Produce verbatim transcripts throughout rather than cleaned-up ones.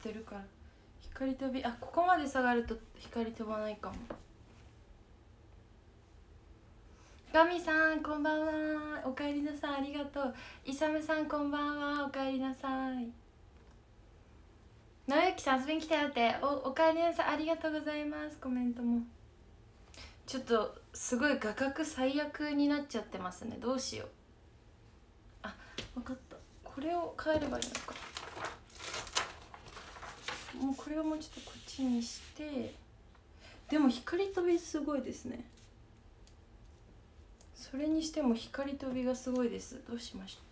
ってるから。光飛び、あ、ここまで下がると光飛ばないかも。ガミさんこんばんは、おかえりなさい、ありがとう。イサムさんこんばんは、おかえりなさい。直之さん遊びに来たよって、おおかえりなさい、ありがとうございます。コメントもちょっとすごい画角最悪になっちゃってますね。どうしよう。あ、分かった、これを変えればいいのか。もうこれをもうちょっとこっちにして。でも光飛びすごいですね。それにしても光飛びがすごいです。どうしましょ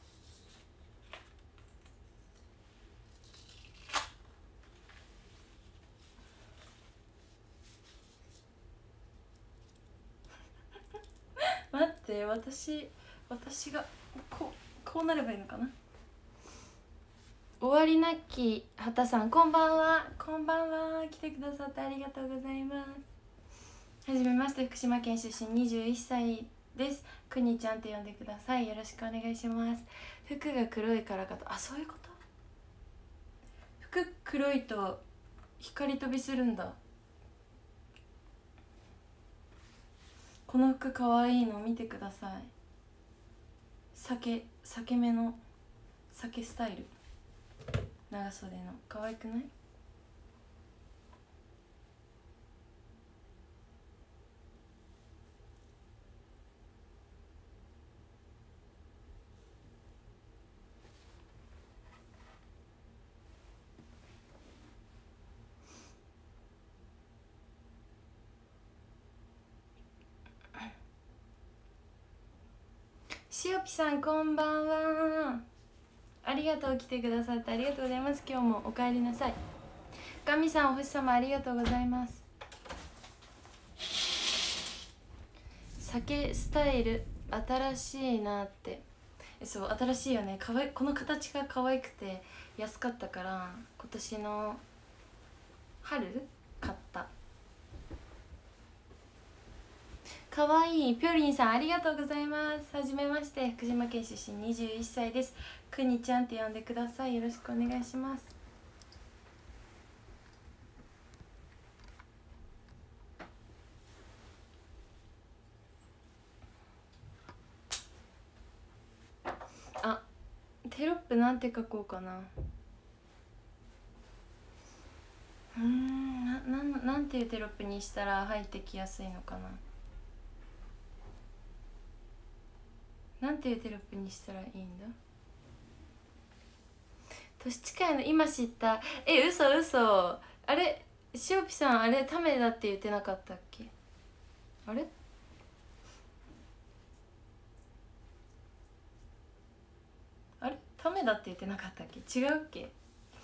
う。待って、私私がこうこうなればいいのかな。終わりなき畑さんこんばんは、こんばんは、来てくださってありがとうございます。はじめまして、福島県出身にじゅういっさいです。くにちゃんって呼んでください。よろしくお願いします。服が黒いからかと、あ、そういうこと。服黒いと光飛びするんだ。この服かわいいの見てください。酒酒目の酒スタイル、長袖の可愛くない？しおぴさんこんばんは、ありがとう、来てくださってありがとうございます。今日もお帰りなさい。ガミさんお星様ありがとうございます。酒スタイル新しいなって。そう、新しいよね。かわい、この形が可愛くて安かったから今年の春買った。かわいい。ぴょりんさんありがとうございます。はじめまして、福島県出身にじゅういっさいです。くにちゃんって呼んでください。よろしくお願いします。あ、テロップなんて書こうかな。うーん、な、なん、なんていうテロップにしたら入ってきやすいのかな。なんていうテロップにしたらいいんだ。年近いの今知った。え、嘘嘘。あれ、しおぴさんあれタメだって言ってなかったっけ。あれ、あれタメだって言ってなかったっけ。違うっけ。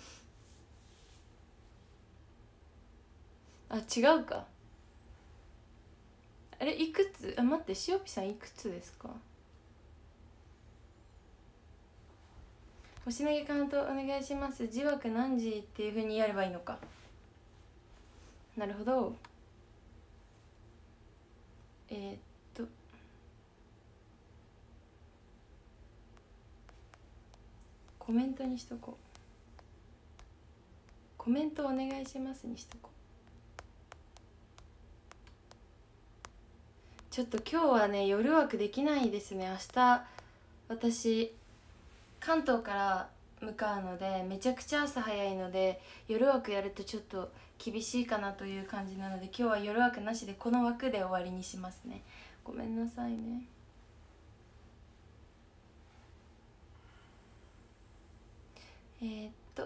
あ、違うか。あれいくつ、あ、待って、しおぴさんいくつですか。星投げカウントお願いします。字枠何時っていうふうにやればいいのか。なるほど。えー、っとコメントにしとこう。コメントお願いしますにしとこう。ちょっと今日はね夜枠できないですね。明日私関東から向かうのでめちゃくちゃ朝早いので、夜枠やるとちょっと厳しいかなという感じなので、今日は夜枠なしでこの枠で終わりにしますね。ごめんなさいね。えー、っと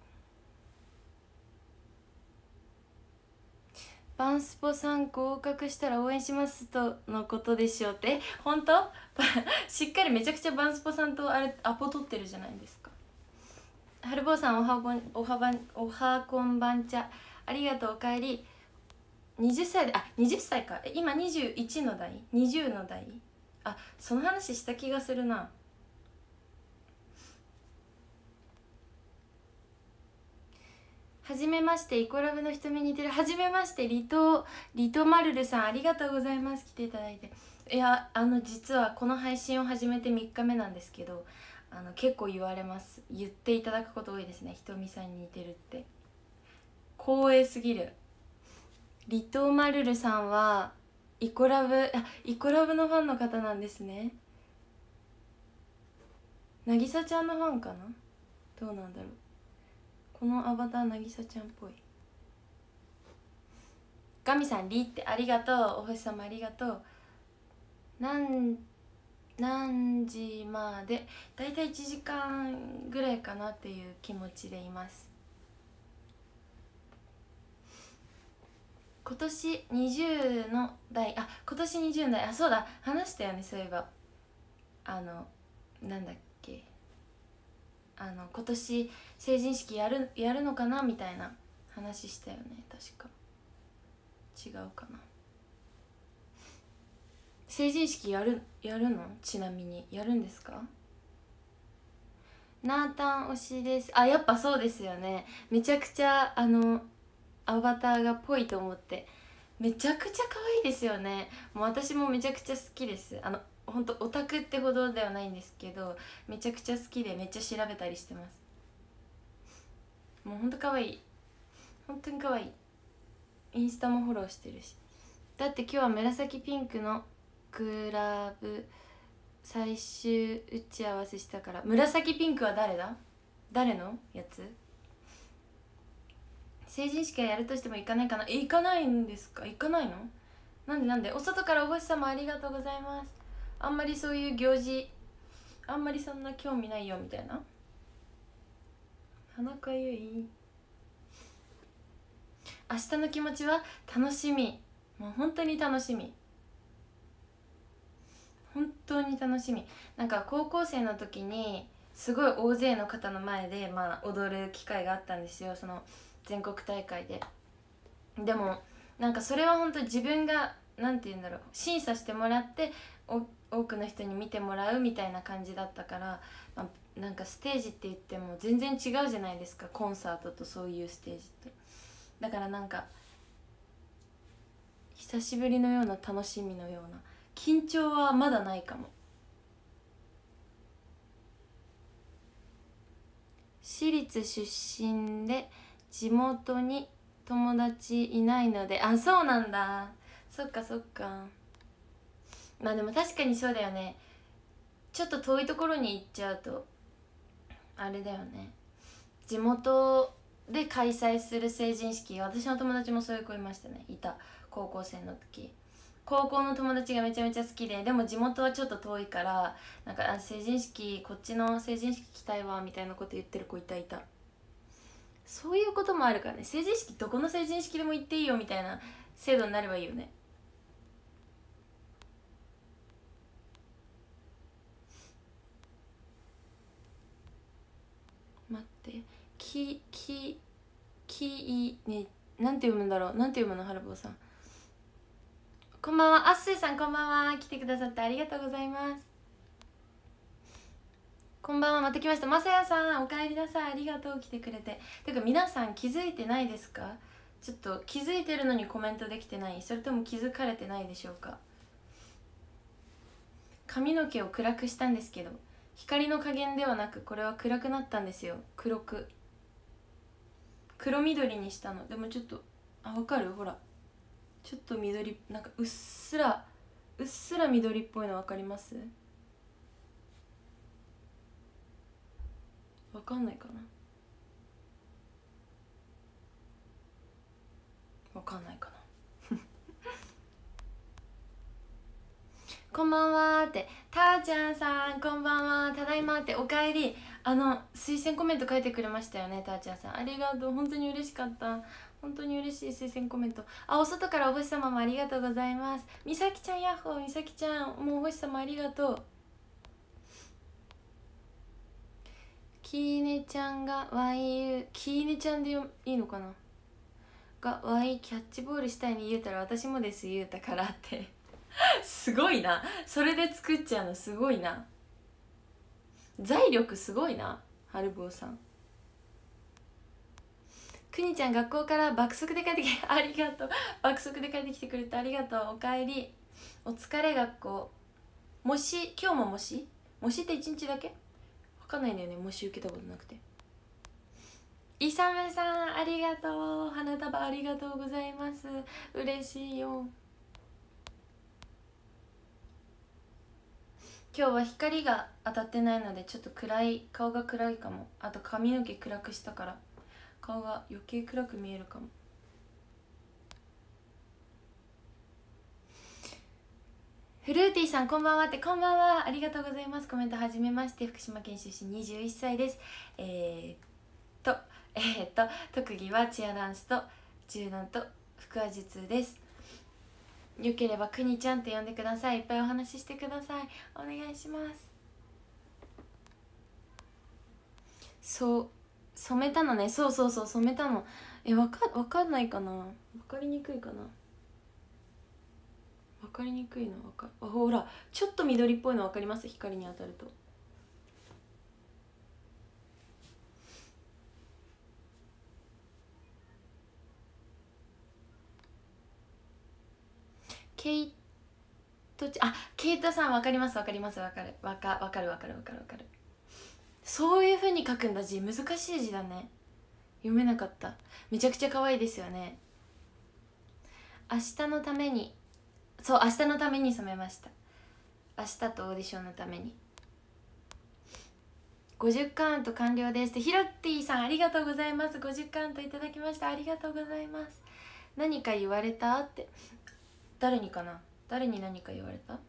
バンスポさん合格したら応援しますとのことでしょうって。本当しっかりめちゃくちゃバンスポさんとあれアポ取ってるじゃないですか。はるぼうさんおはこんおはばんおはこんばんちゃありがとう、おかえり。はたちで、あ、はたちか。今にじゅういちの代、にじゅうの代。あ、その話した気がするな。はじめまして、イコラブの瞳に似てる。はじめまして、リトリトマルルさんありがとうございます。来ていただいて。いや、あの実はこの配信を始めてみっかめなんですけど、あの結構言われます。言っていただくこと多いですね。ひとみさんに似てるって。 光栄すぎる。リトーマルルさんはイコラブ、あ、イコラブのファンの方なんですね。なぎさちゃんのファンかな。どうなんだろう。このアバターなぎさちゃんっぽい。ガミさんリってありがとう。お星様ありがとう。なん何時まで、だいたいいちじかんぐらいかなっていう気持ちでいます。今年にじゅうの代、あ、今年にじゅう代、あ、そうだ、話したよね、そういえば。あのなんだっけ、あの今年成人式やるやるのかなみたいな話したよね、確か。違うかな。成人式やるやるの？ちなみにやるんですか？ナータン推しです。あ、やっぱそうですよね。めちゃくちゃあのアバターがぽいと思って。めちゃくちゃ可愛いですよね。もう私もめちゃくちゃ好きです。あの本当オタクってほどではないんですけど、めちゃくちゃ好きでめっちゃ調べたりしてます。もうほんと可愛い、本当に可愛い。インスタもフォローしてるし。だって今日は紫ピンクのクラブ最終打ち合わせしたから。紫ピンクは誰だ？誰のやつ？成人式はやるとしても行かないかな。え、行かないんですか？行かないの？なんでなんで？お外からお星様ありがとうございます。あんまりそういう行事あんまりそんな興味ないよみたいな。田中優衣、明日の気持ちは楽しみ。もう本当に楽しみ、本当に楽しみ。なんか高校生の時にすごい大勢の方の前で、まあ、踊る機会があったんですよ、その全国大会で。でもなんかそれは本当自分がなんて言うんだろう、審査してもらってお多くの人に見てもらうみたいな感じだったから、まあ、なんかステージって言っても全然違うじゃないですか、コンサートとそういうステージって。だからなんか久しぶりのような楽しみのような緊張はまだないかも。私立出身で地元に友達いないので。あ、そうなんだ。そっかそっか。まあでも確かにそうだよね。ちょっと遠いところに行っちゃうとあれだよね。地元で開催する成人式、私の友達もそういう子いましたね、いた。高校生の時、高校の友達がめちゃめちゃ好きで、でも地元はちょっと遠いから、なんかあ成人式こっちの成人式来たいわみたいなこと言ってる子いたいた。そういうこともあるからね。成人式どこの成人式でも行っていいよみたいな制度になればいいよね。待って、きききいね、なんて読むんだろう、なんて読むの、はるぼうさん。こんばんは。あっすいさんこんばんは。来てくださってありがとうございます。こんばんは。また来ました。まさやさんおかえりなさい。ありがとう、来てくれて。てか皆さん気づいてないですか？ちょっと気づいてるのにコメントできてない？それとも気づかれてないでしょうか？髪の毛を暗くしたんですけど、光の加減ではなくこれは暗くなったんですよ。黒く黒緑にしたの。でもちょっと、あ、わかる？ほらちょっと緑、なんかうっすらうっすら緑っぽいの分かります？分かんないかな、分かんないかなこんばんはーって、たーちゃんさんこんばんは、ただいまって、おかえり。あの推薦コメント書いてくれましたよね、たーちゃんさん、ありがとう。本当に嬉しかった、本当に嬉しい推薦コメント。あ、お外からお星様もありがとうございます。みさきちゃん、やっほー、みさきちゃんもうお星様ありがとう。きーねちゃんが ワイユー、 きーねちゃんでいいのかなが ワイ キャッチボールしたいに言うたら私もです言うたからってすごいな、それで作っちゃうのすごいな、財力すごいな、はるぼうさん。くにちゃん学校から爆速で帰ってきてありがとう、爆速で帰ってきてくれてありがとう。おかえり、お疲れ学校。もし今日ももしもしっていちにちだけわかんないんだよね、もし受けたことなくて。 いさめさんありがとう、花束ありがとうございます、嬉しいよ。今日は光が当たってないのでちょっと暗い、顔が暗いかも。あと髪の毛暗くしたから顔が余計暗く見えるかも。フルーティーさんこんばんはって、こんばんは、ありがとうございます。コメントはじめまして、福島県出身にじゅういっさいです。えー、っとえー、っと特技はチアダンスと柔軟と腹話術です。よければくにちゃんって呼んでください。いっぱいお話ししてください。お願いします。そう染めたのね。そうそうそう染めたの。えわかわかんないかな、わかりにくいかな、わかりにくいのわかあ、ほらちょっと緑っぽいのわかります？光に当たると。ケイトちあケイトさんわかります、わかります、わかるわかわかるわかるわかるわかる。そういう風に書くんだ。字難しい字だね、読めなかった。めちゃくちゃ可愛いですよね。明日のために、そう明日のために染めました。明日とオーディションのために。ごじゅうカウント完了ですって、ヒロッティさんありがとうございます。ごじゅうカウントいただきました、ありがとうございます。何か言われたって、誰にかな、誰に何か言われた？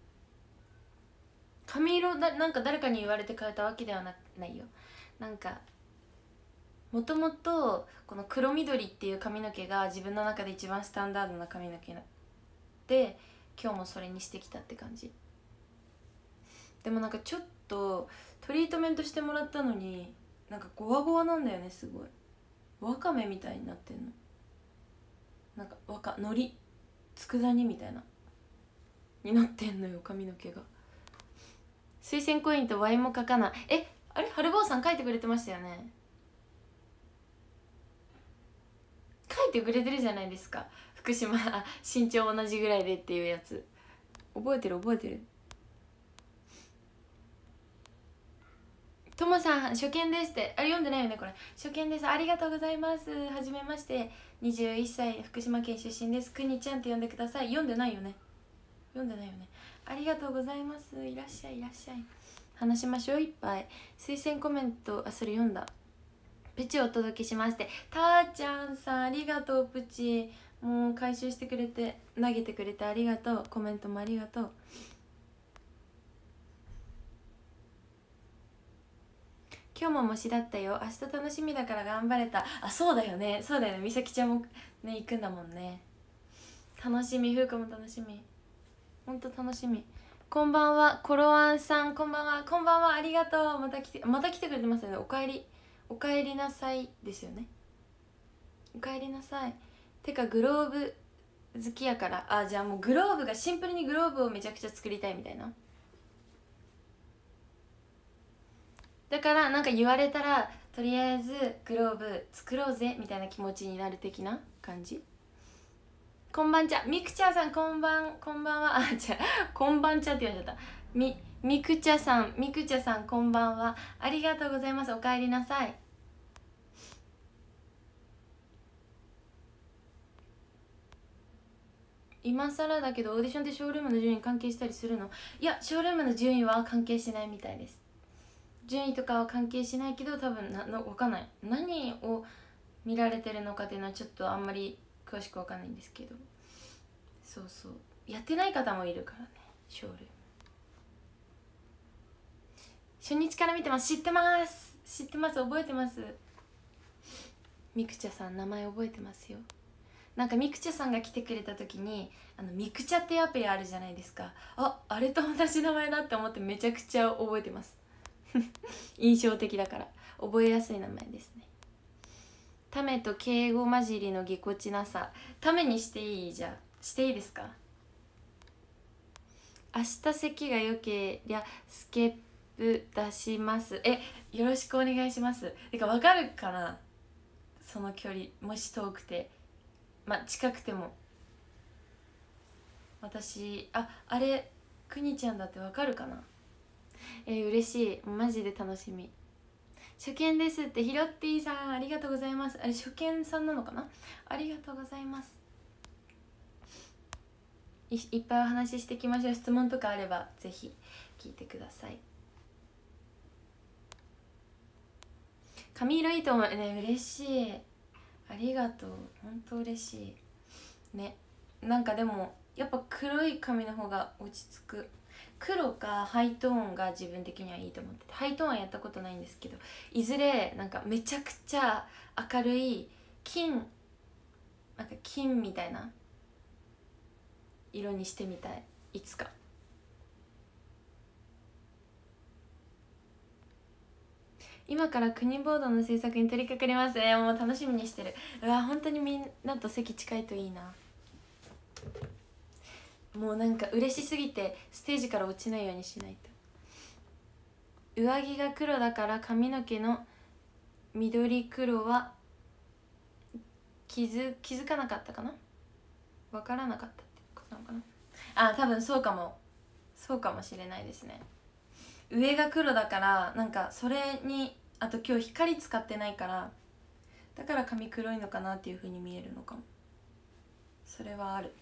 髪色だ、なんか誰かに言われて変えたわけではなないよ。なんかもともとこの黒緑っていう髪の毛が自分の中で一番スタンダードな髪の毛で、今日もそれにしてきたって感じ。でもなんかちょっとトリートメントしてもらったのになんかゴワゴワなんだよね。すごいわかめみたいになってんの。なんかわかのり佃煮みたいなになってんのよ、髪の毛が。推薦コインとワイも書かない。えあれ春坊さん書いてくれてましたよね。書いてくれてるじゃないですか。福島身長同じぐらいでっていうやつ覚えてる覚えてる。ともさん初見ですって。あれ読んでないよねこれ。初見です、ありがとうございます。はじめまして、にじゅういっさい福島県出身です。くにちゃんって呼んでください。読んでないよね、読んでないよね。ありがとうございます。いらっしゃいいらっしゃい。話しましょういっぱい。推薦コメント、あそれ読んだ。プチお届けしますって。たーちゃんさんありがとう。プチもう回収してくれて投げてくれてありがとう。コメントもありがとう。今日も模試だったよ。明日楽しみだから頑張れた。あ、そうだよねそうだよね。みさきちゃんもね行くんだもんね。楽しみ。ふうかも楽しみ、ほんと楽しみ。こんばんはコロワンさん、こんばんは。こんばんは、ありがとう。また来てまた来てくれてますよね。おかえりおかえりなさいですよね。おかえりなさい。てかグローブ好きやから、あ、じゃあもうグローブがシンプルにグローブをめちゃくちゃ作りたいみたいな。だからなんか言われたらとりあえずグローブ作ろうぜみたいな気持ちになる的な感じ。こんばんちゃ、みくちゃさんこんばん、こんばんは。あ、じゃあこんばんちゃって言われちゃった。みみくちゃさん、みくちゃさんこんばんは、ありがとうございます。おかえりなさい。今更だけどオーディションってショールームの順位関係したりするの？いや、ショールームの順位は関係しないみたいです。順位とかは関係しないけど、多分なの分かんない、何を見られてるのかっていうのはちょっとあんまり詳しく分かんないんですけど、そうそうやってない方もいるからね。ショールーム初日から見てます。知ってます知ってます、覚えてます。みくちゃさん名前覚えてますよ。なんかみくちゃさんが来てくれた時にあのみくちゃっていうアプリあるじゃないですか。あ、あれと同じ名前だって思ってめちゃくちゃ覚えてます印象的だから覚えやすい名前ですね。ためと敬語混じりのぎこちなさ。ためにしていい？じゃあしていいですか？明日席がよけりゃスケップ出します。え、よろしくお願いします。てか分かるかな、その距離。もし遠くて、まあ近くても私、あ、あれくにちゃんだって分かるかな。えー、嬉しい、マジで楽しみ。 初見ですって、ヒロッティさんありがとうございます。あれ初見さんなのかな。ありがとうございます。 い, いっぱいお話ししていきましょう。質問とかあればぜひ聞いてください。髪色いいと思うね。嬉しい、ありがとう、本当嬉しいね。なんかでもやっぱ黒い髪の方が落ち着く。黒かハイトーンが自分的にはいいと思ってて、ハイトーンはやったことないんですけど、いずれなんかめちゃくちゃ明るい金、なんか金みたいな色にしてみたい、いつか。今から国ボードの制作に取り掛かります。えー、もう楽しみにしてる。うわ本当にみんなと席近いといいな。もうなんか嬉しすぎてステージから落ちないようにしないと。上着が黒だから髪の毛の緑黒は気づ気づかなかったかな、分からなかったってことなのかな。あ、多分そうかも、そうかもしれないですね。上が黒だからなんかそれに、あと今日光使ってないからだから髪黒いのかなっていう風に見えるのかも。それはある。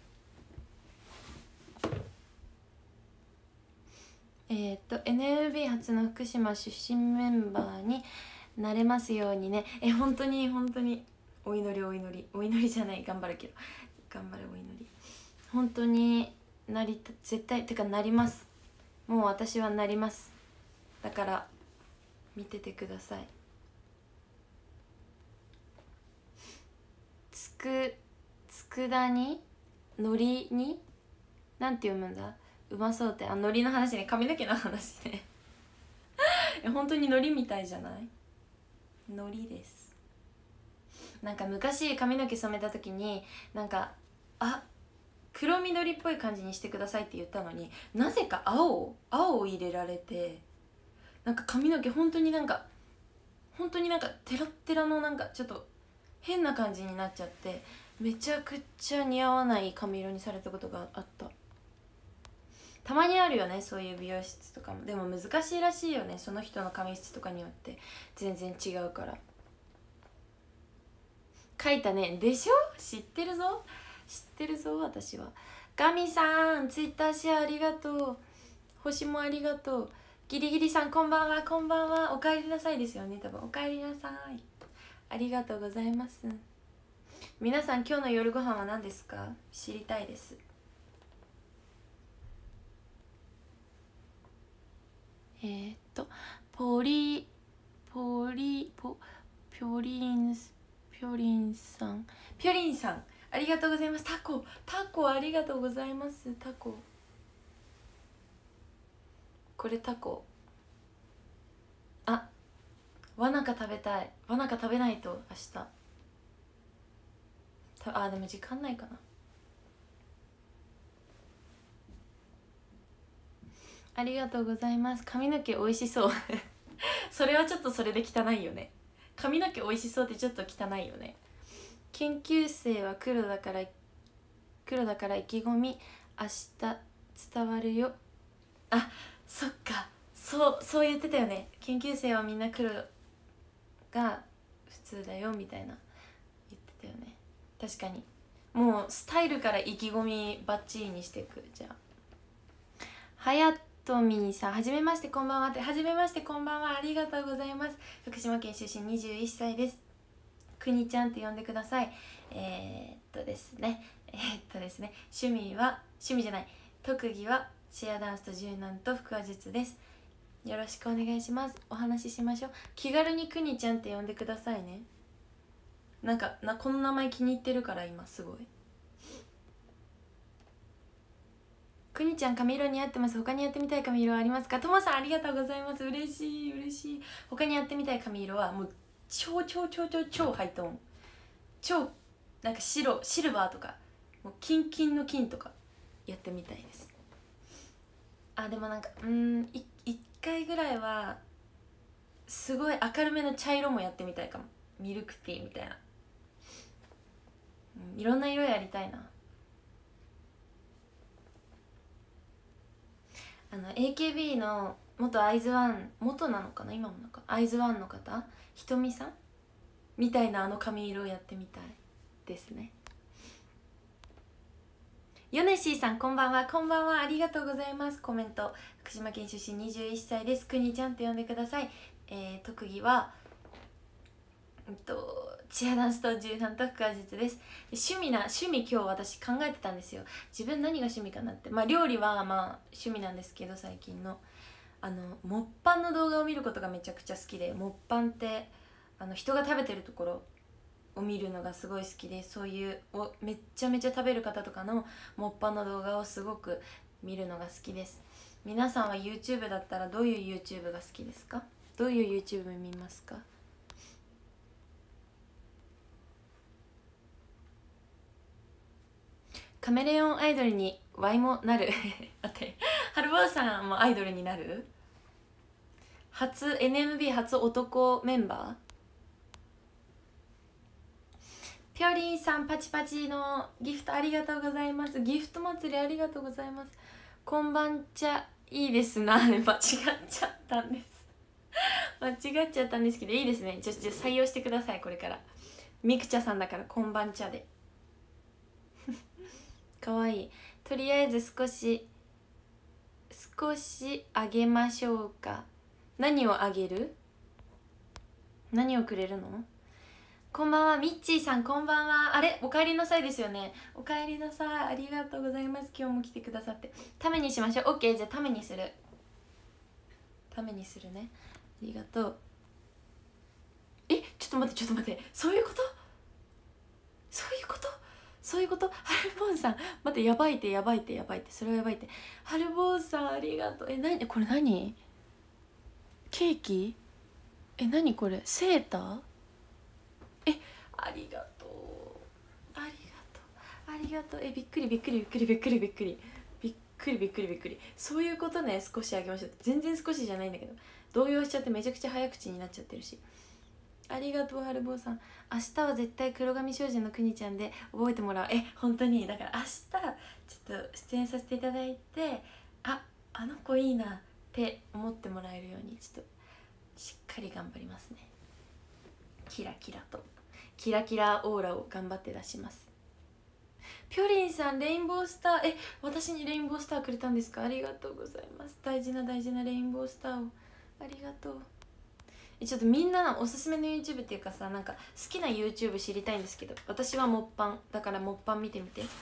えー、っと エヌエムビー 初の福島出身メンバーになれますようにね。え本当に本当にお祈りお祈りお祈りじゃない、頑張るけど頑張れお祈り。本当になりた、絶対てかなります。もう私はなります。だから見ててください。つく佃煮海苔になんて読むんだ、うまそうって。あ、海苔の話ね、髪の毛の話ね本当に海苔みたいじゃない。海苔です。なんか昔髪の毛染めた時になんかあ黒緑っぽい感じにしてくださいって言ったのに、なぜか青青を入れられて、なんか髪の毛本当になんか本当になんかテラッテラのなんかちょっと変な感じになっちゃって、めちゃくちゃ似合わない髪色にされたことがあった。たまにあるよね、そういう美容室とかも。でも難しいらしいよね、その人の髪質とかによって全然違うから。書いたねでしょ、知ってるぞ知ってるぞ私は。ガミさんツイッターシェアありがとう、星もありがとう。ギリギリさんこんばんは、こんばんは、おかえりなさいですよね、多分。おかえりなさい、ありがとうございます。皆さん今日の夜ご飯は何ですか、知りたいです。えー、っとポリポリポピョリンピョリンさんピョリンさんありがとうございます。タコタコありがとうございます。タコ、これタコ。あ、わなか食べたい。わなか食べないと明日た。あでも時間ないかな。ありがとうございます。髪の毛おいしそうそれはちょっとそれで汚いよね。髪の毛おいしそうってちょっと汚いよね。研究生は黒だから黒だから意気込み明日伝わるよ。あ、そっか、そうそう言ってたよね。研究生はみんな黒が普通だよみたいな言ってたよね。確かにもうスタイルから意気込みバッチリにしていく。じゃあはやとみーさんはじめましてこんばんはって。はじめましてこんばんは、ありがとうございます。福島県出身にじゅういっさいです。くにちゃんって呼んでください。えー、っとですねえー、っとですね趣味は趣味じゃない特技はチアダンスと柔軟と腹話術です。よろしくお願いします。お話ししましょう。気軽にくにちゃんって呼んでくださいね。なんかなこの名前気に入ってるから今すごい。くにちゃん髪色似合ってます。他にやってみたい髪色はありますか。ともさんありがとうございます。嬉しい嬉しい。他にやってみたい髪色はもう超超超超超ハイトーン、超なんか白シルバーとかもうキンキンの金とかやってみたいです。あでもなんかうんい一回ぐらいはすごい明るめの茶色もやってみたいかも。ミルクティーみたいな、うん、いろんな色やりたいな。あの エーケービー の元アイズワン元なのかな今もなんかアイズワンの方ひとみさんみたいなあの髪色をやってみたいですね。ヨネシーさんこんばんは。こんばんは、ありがとうございます。コメント。福島県出身にじゅういっさいです。くにちゃんって呼んでください。えー、特技はえっとチアダンスと柔軟と腹話術です。趣味な趣味今日私考えてたんですよ。自分何が趣味かなって。まあ料理はまあ趣味なんですけど、最近のあのモッパンの動画を見ることがめちゃくちゃ好きで、モッパンってあの人が食べてるところを見るのがすごい好きで、そういうおめっちゃめちゃ食べる方とかのモッパンの動画をすごく見るのが好きです。皆さんは YouTube だったらどういう YouTube が好きですか？どういう YouTube 見ますか？カメレオンアイドルにワイもなる待ってハルボーさんもアイドルになる？初 エヌエムビー 初男メンバー？ぴょりんさんパチパチのギフトありがとうございます。ギフト祭りありがとうございます。こんばんちゃいいですな間違っちゃったんです間違っちゃったんですけどいいですね。じゃあ採用してください。これからみくちゃさんだからこんばんちゃでかわいい。とりあえず少し少しあげましょうか。何をあげる？何をくれるの？こんばんは、ミッチーさんこんばんは。あれお帰りなさいですよね。お帰りなさい、ありがとうございます。今日も来てくださって。ためにしましょう。 OK、 じゃあためにするためにするね。ありがとう。えちょっと待ってちょっと待って、そういうことそういうことそういうことハルボンさん待って、やばいってやばいってやばいってそれはやばいって。ハルボンさんありがとう。え何これ、何ケーキ？え何これ、セーター？えありがとうありがとうありがとう。えびっくりびっくりびっくりびっくりびっくりびっくりびっくりびっくり。そういうことね。少しあげましょう。全然少しじゃないんだけど、動揺しちゃってめちゃくちゃ早口になっちゃってるし。ありがとうはるぼうさん。明日は絶対黒髪精進のくにちゃんで覚えてもらう。え本当にだから明日ちょっと出演させていただいて、ああの子いいなって思ってもらえるようにちょっとしっかり頑張りますね。キラキラとキラキラオーラを頑張って出します。ぴょりんさんレインボースター、え私にレインボースターくれたんですか？ありがとうございます。大事な大事なレインボースターをありがとう。えちょっとみんなのおすすめの YouTube っていうかさ、なんか好きな YouTube 知りたいんですけど、私はモッパンだからモッパン見てみて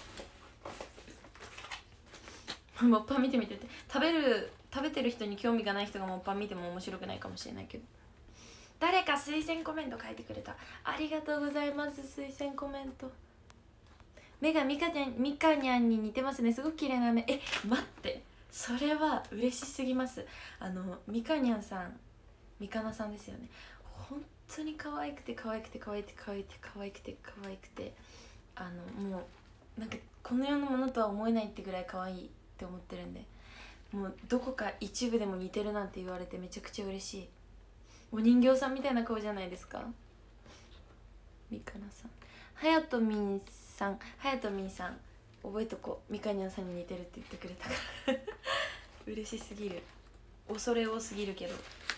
モッパン見てみてって。食べる食べてる人に興味がない人がモッパン見ても面白くないかもしれないけど。誰か推薦コメント書いてくれた。ありがとうございます。推薦コメント。目がミカにゃんミカニャンに似てますね。すごく綺麗な目。え待って、それは嬉しすぎます。あのミカニャンさん、ミカナさんですよね。本当に可愛くて可愛くて可愛くて可愛くて可愛くて可愛くて、あのもうなんかこの世のものとは思えないってぐらい可愛いって思ってるんで、もうどこか一部でも似てるなんて言われてめちゃくちゃ嬉しい。お人形さんみたいな顔じゃないですか、ミカナさん。はやとみんさん、はやとみんさん覚えとこう。ミカニャンさんに似てるって言ってくれたから嬉しすぎる。恐れ多すぎるけど、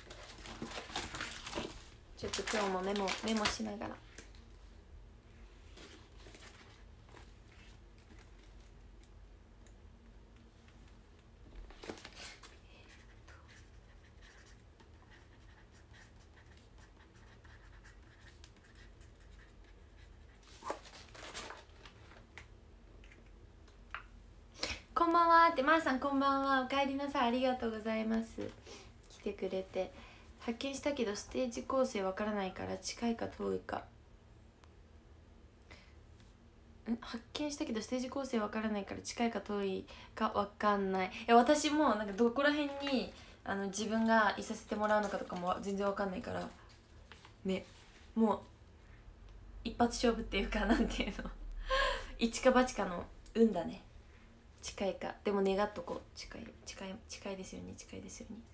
ちょっと今日もメモメモしながら。こんばんはって、まーさんこんばんは、おかえりなさい、ありがとうございます。来てくれて。発見したけどステージ構成わからないから近いか遠いか。ん発見したけどステージ構成わからないから近いか遠いかわかんない。いや私もなんかどこら辺にあの自分がいさせてもらうのかとかも全然わかんないからね。もう一発勝負っていうか、なんていうの一か八かの運だね。近いか。でも願っとこう。近い近い近いですように、近いですように。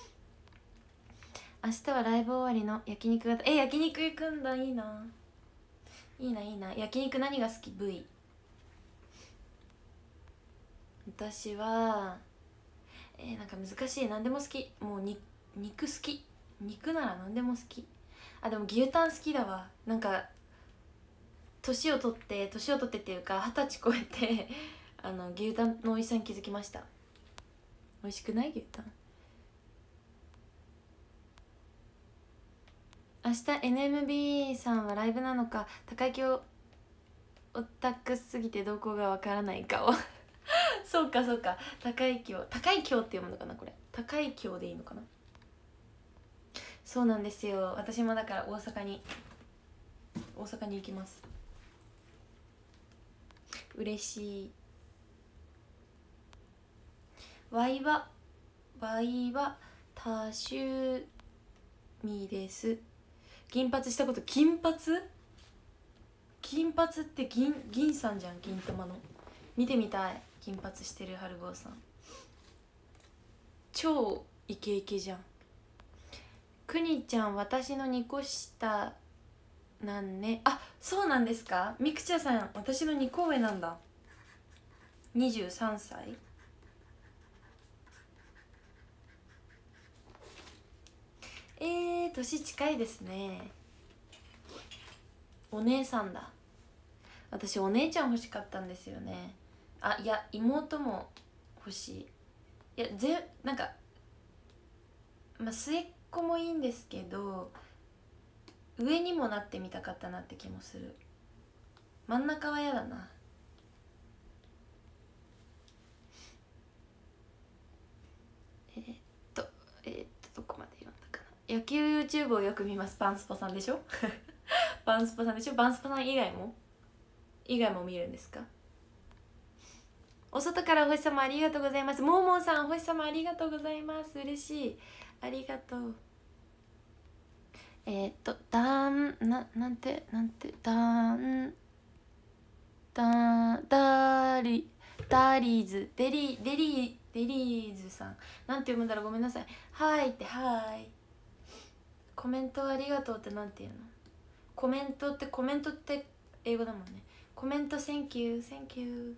明日はライブ終わりの焼肉が、え焼肉行くんだ。いいないいないいな。焼肉何が好き？部位。私はえー、なんか難しい。何でも好き。もうに肉好き。肉なら何でも好き。あ、でも牛タン好きだわ。なんか年を取って年を取ってっていうか二十歳超えてあの牛タンの美味しさに気づきました。美味しくない？牛タン。明日 エヌエムビー さんはライブなのか、高井京オタクすぎてどこがわからないかをそうかそうか、高井京、高井京って読むのかな、これ高井京でいいのかな。そうなんですよ。私もだから大阪に大阪に行きます。嬉しい。わいはわいは多趣味です。銀髪したこと。金髪金髪って銀銀さんじゃん。銀玉の見てみたい。金髪してる春坊さん超イケイケじゃん。くにちゃん私のにこ下なんね。あ、そうなんですか。みくちゃさん私のにこ上なんだ。にじゅうさんさい。えー、年近いですね。お姉さんだ。私お姉ちゃん欲しかったんですよね。あ、いや妹も欲しい。いやぜなんかまあ末っ子もいいんですけど上にもなってみたかったなって気もする。真ん中は嫌だな。えー、っとえー、っとどこまで読んだかな。野球 YouTube をよく見ます。バンスポさんでしょバンスポさんでしょ。バンスポさん以外も以外も見るんですか。お外からお星様ありがとうございます。もーもーさんお星様ありがとうございます。嬉しい、ありがとう。えー、っとだんななんてなんてだんだダーリダーリーズデリデリデリーズさんなんて読むんだろう。ごめんなさい。はいってはい。コメントありがとうってなんて言うの。コメントってコメントって英語だもんね。コメント Thank you Thank you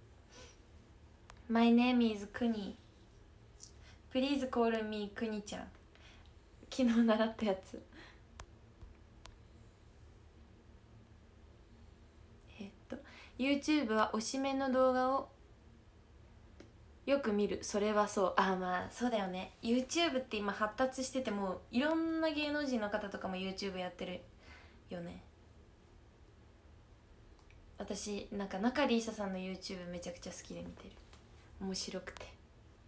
My name is くに Please call me くにちゃん。昨日習ったやつ。えー、っと YouTube はおしめの動画をよく見る。それはそう。あ、まあそうだよね。 YouTube って今発達しててもいろんな芸能人の方とかも YouTube やってるよね。私なんか中里依紗さんの YouTube めちゃくちゃ好きで見てる。面白くて。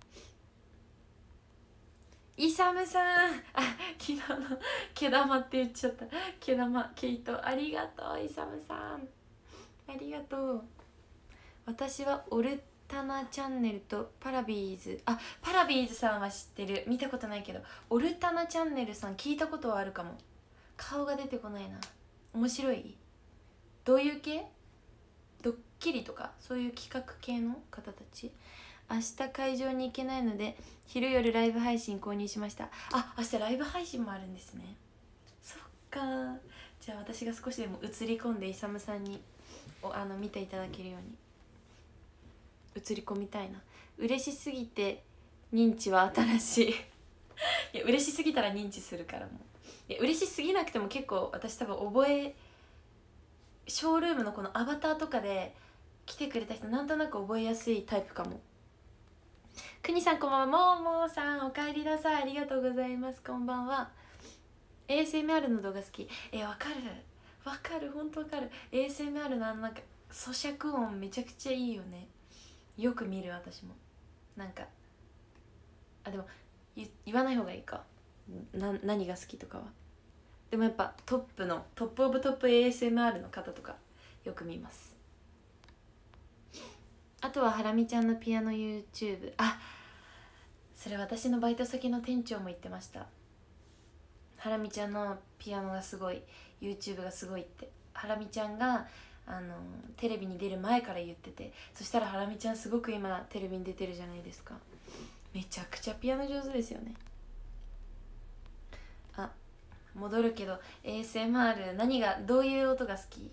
イサムさん、あ、昨日の毛玉って言っちゃった。毛玉ケイトありがとう。イサムさんありがとう。私はオルタナチャンネルとパラビーズ、あ、パラビーズさんは知ってる。見たことないけどオルタナチャンネルさん聞いたことはあるかも。顔が出てこないな。面白い。どういう系？ドッキリとかそういう企画系の方たち。明日会場に行けないので昼夜ライブ配信購入しました。あ、明日ライブ配信もあるんですね。そっか。じゃあ私が少しでも映り込んでイサムさんにおあの見ていただけるように映り込みたいな。嬉しすぎて認知は新しいいや嬉しすぎたら認知するから。もういや嬉しすぎなくても結構私多分覚えショールームのこのアバターとかで来てくれた人なんとなく覚えやすいタイプかも。くにさんこんばんは。もーもーさんおかえりなさい。ありがとうございます。こんばんは。 エーエスエムアール の動画好き。え、わかるわかる、ほんとわかる。 エーエスエムアール のあのなんか咀嚼音めちゃくちゃいいよね。よく見る私も。なんかあでも言わない方がいいかな、何が好きとかは。でもやっぱトップのトップオブトップ エーエスエムアール の方とかよく見ます。あとはハラミちゃんのピアノ YouTube。 あ、それ私のバイト先の店長も言ってました。ハラミちゃんのピアノがすごい YouTube がすごいって。ハラミちゃんがあのテレビに出る前から言ってて、そしたらハラミちゃんすごく今テレビに出てるじゃないですか。めちゃくちゃピアノ上手ですよね。あ、戻るけど エーエスエムアール 何がどういう音が好き？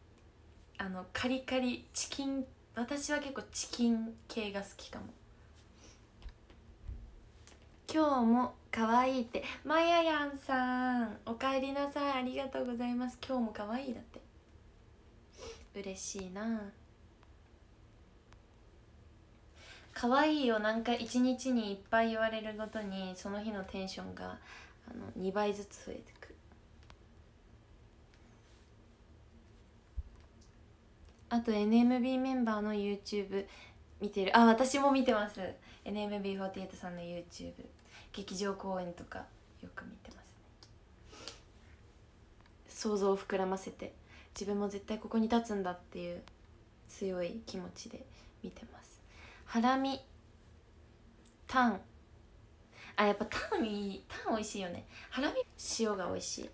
あのカリカリチキン、私は結構チキン系が好きかも。 今日も可愛いってまややんさん、おかえりなさい、ありがとうございます。今日も可愛いだって、嬉しいな。可愛いをなんか一日にいっぱい言われるごとにその日のテンションがあのにばいずつ増えてく。あと エヌエムビー メンバーの YouTube 見てる。あ、私も見てます。 エヌエムビーフォーティーエイト さんの YouTube 劇場公演とかよく見てますね。想像を膨らませて自分も絶対ここに立つんだっていう強い気持ちで見てます。ハラミタン、あ、やっぱタンいい、タン美味しいよね。ハラミ塩が美味しい。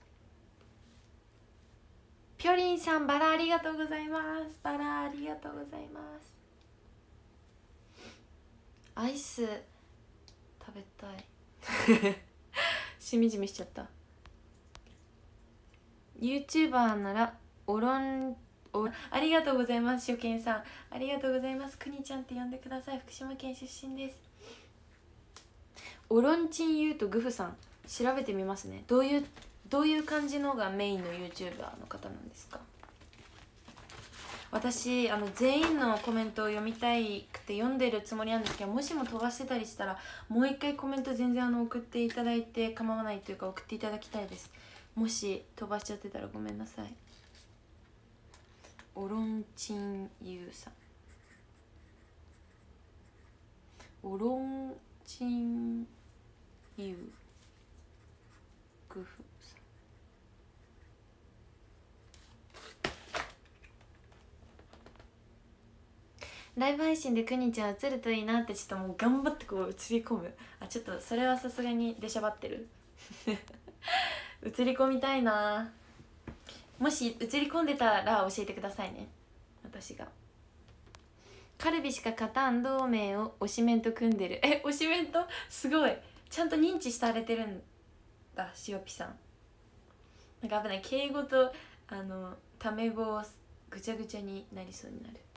ぴょりんさん、バラありがとうございます。バラありがとうございます。アイス食べたいしみじみしちゃった。 YouTuber ならおろんおありがとうございます。初見さんありがとうございます。くにちゃんって呼んでください。福島県出身です。おろんちんゆうとグフさん、調べてみますね。どういうどういう感じのがメインの YouTuber の方なんですか？私あの全員のコメントを読みたいくて読んでるつもりなんですけど、もしも飛ばしてたりしたらもう一回コメント全然あの送っていただいて構わないというか、送っていただきたいです。もし飛ばしちゃってたらごめんなさい。おろんちんゆうさん、おろんちんゆうグフさん、ライブ配信でくにちゃん映るといいなって、ちょっともう頑張ってこう映り込む。あ、ちょっとそれはさすがに出しゃばってる映り込みたいな。もし映り込んでたら教えてくださいね。私がカルビしか勝たん同盟を推しメンと組んでる。え、推しメンとすごいちゃんと認知されてるんだ、しおぴさん。なんか危ない、敬語とあのタメ語をぐちゃぐちゃになりそうになる。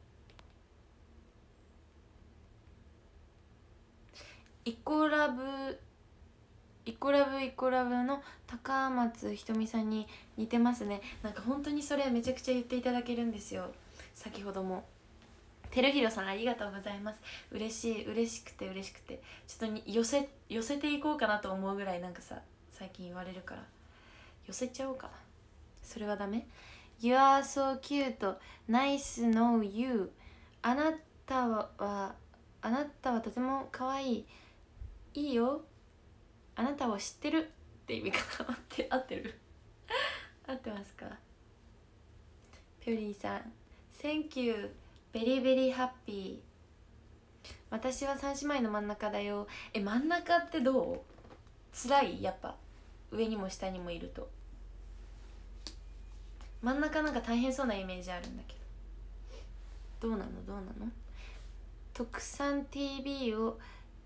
イコラブイコラブイコラブの高松ひとみさんに似てますね。なんか本当にそれめちゃくちゃ言っていただけるんですよ。先ほどもてるひろさんありがとうございます。嬉しい、嬉しくて嬉しくてちょっとに寄せ寄せていこうかなと思うぐらいなんかさ最近言われるから寄せちゃおうかな。それはダメ？ You are so cute, nice know you。 あなたはあなたはとても可愛い、いいよ、あなたを知ってるって意味かなって合ってる合ってますか？ぴょりんさん Thank you very very happy。 私は三姉妹の真ん中だよ。え、真ん中ってどう？辛い？やっぱ上にも下にもいると真ん中なんか大変そうなイメージあるんだけど、どうなのどうなの？特産 ティービー を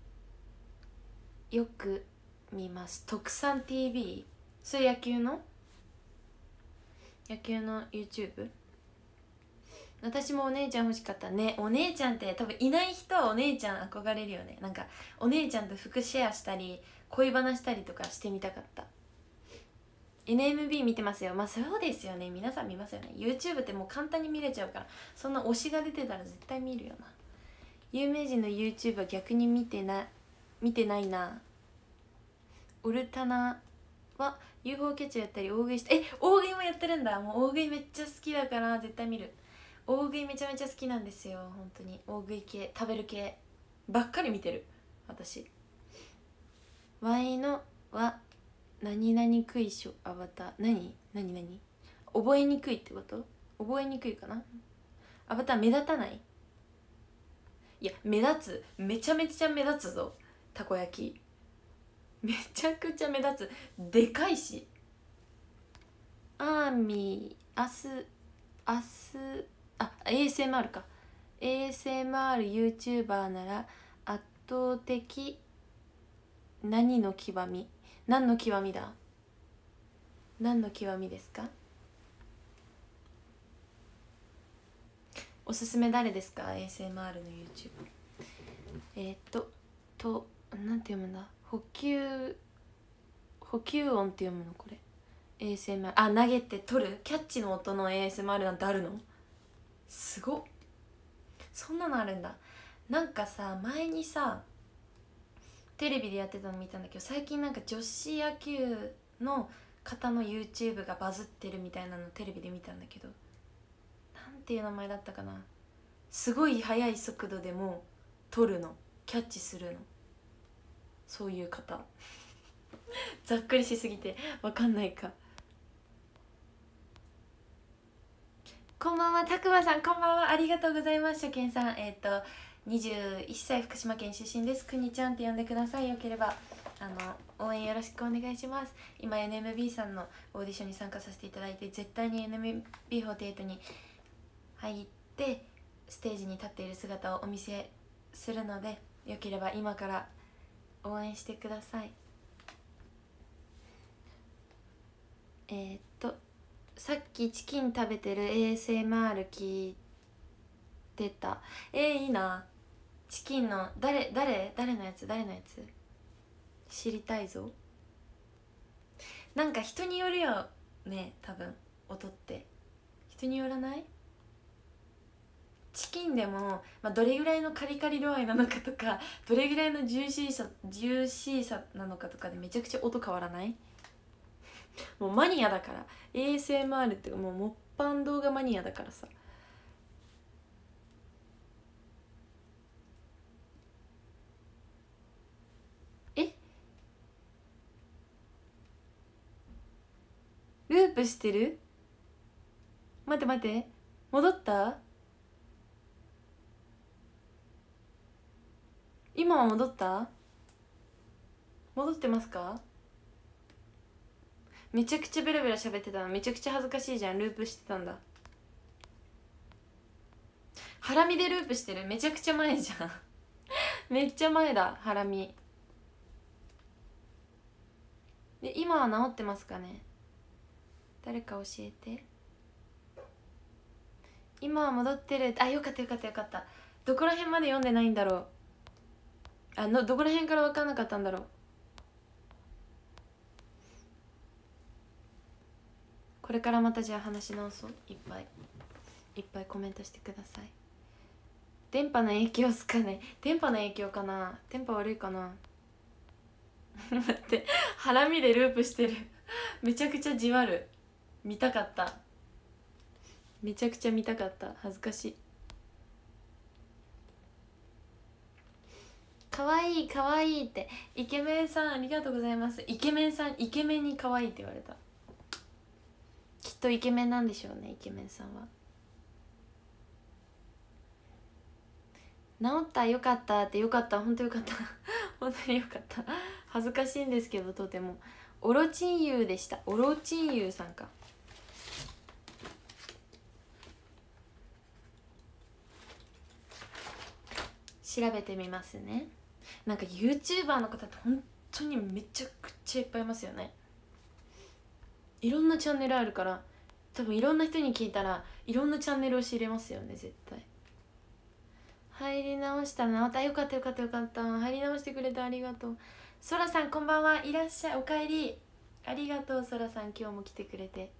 よく見ます。特産 ティービー？ それ野球の野球の YouTube？ 私もお姉ちゃん欲しかったね。お姉ちゃんって多分いない人はお姉ちゃん憧れるよね。なんかお姉ちゃんと服シェアしたり恋バナしたりとかしてみたかった。 エヌエムビー 見てますよ。まあそうですよね、皆さん見ますよね。 YouTube ってもう簡単に見れちゃうから、そんな推しが出てたら絶対見るよな。有名人の YouTube は逆に見てな見てないな。オルタナは ユーフォー キャッチャーやったり大食いして、え、大食いもやってるんだ。もう大食いめっちゃ好きだから絶対見る。大食いめちゃめちゃ好きなんですよ。本当に大食い系、食べる系ばっかり見てる私。ワイのは何々食いしょアバター、何何何覚えにくいってこと？覚えにくいかな。アバター目立たない？いや目立つ、めちゃめちゃ目立つぞ。たこ焼きめちゃくちゃ目立つ、でかいし。アーミー、アスアスあ エーエスエムアール か。 エーエスエムアール YouTuber なら圧倒的何の極み？何の極みだ？何の極みですか？おすすめ誰ですか？ エーエスエムアール の YouTube。 えー、っととなんて読むんだ？ 補給補給音って読むのこれ エーエスエムアール。 あ、投げて取るキャッチの音の エーエスエムアール なんてあるの？すごっ。そんなのあるんだ。なんかさ前にさテレビでやってたの見たんだけど、最近なんか女子野球の方の YouTube がバズってるみたいなのテレビで見たんだけど、なんていう名前だったかな。すごい速い速度でも取るの、キャッチするの、そういう方ざっくりしすぎてわかんないか。こんばんは、たくまさん、こんばんは、ありがとうございます。初見さん、えっ、ー、とにじゅういっさい福島県出身です。くにちゃんって呼んでください。よければあの応援よろしくお願いします。今 エヌエムビー さんのオーディションに参加させていただいて、絶対に エヌエムビーフォーティーエイト に入ってステージに立っている姿をお見せするので、よければ今から応援してください。えー、っとさっきチキン食べてる エーエスエムアール 聞いてた。えー、いいな。チキンの誰誰誰のやつ誰のやつ知りたいぞ。なんか人によるよね、多分音って人によらない？チキンでも、まあ、どれぐらいのカリカリ度合いなのかとか、どれぐらいのジューシーさジューシーさなのかとかでめちゃくちゃ音変わらない？もうマニアだから エーエスエムアール ってもうモッパン動画マニアだからさ。えループしてる？待って待って、戻った？今は戻った？戻ってますか？めちゃくちゃベラベラ喋ってたのめちゃくちゃ恥ずかしいじゃん。ループしてたんだ。ハラミでループしてる？めちゃくちゃ前じゃんめっちゃ前だ、ハラミで。今は治ってますかね？誰か教えて。今は戻ってる。あ、よかったよかったよかった。どこら辺まで読んでないんだろう。あのどこら辺から分かんなかったんだろう。これからまたじゃあ話し直そう。いっぱいいっぱいコメントしてください。電波の影響っすかね？電波の影響かな？電波悪いかな待って、ハラミでループしてるめちゃくちゃじわる。見たかった、めちゃくちゃ見たかった。恥ずかしい。かわいいかわいいって。イケメンさんありがとうございます。イケメンさん、イケメンにかわいいって言われた。きっとイケメンなんでしょうね、イケメンさんは。治った、よかったって。よかった、本当よかった本当によかった。恥ずかしいんですけど、とても。オロチンユーでした。オロチンユーさんか。調べてみますね。なんか YouTuber の方って本当にめちゃくちゃいっぱいいますよね。いろんなチャンネルあるから、多分いろんな人に聞いたらいろんなチャンネルを知れますよね、絶対。入り直したら治った。よかったよかったよかった。入り直してくれてありがとう。そらさんこんばんは。いらっしゃい、おかえり。ありがとうそらさん、今日も来てくれて。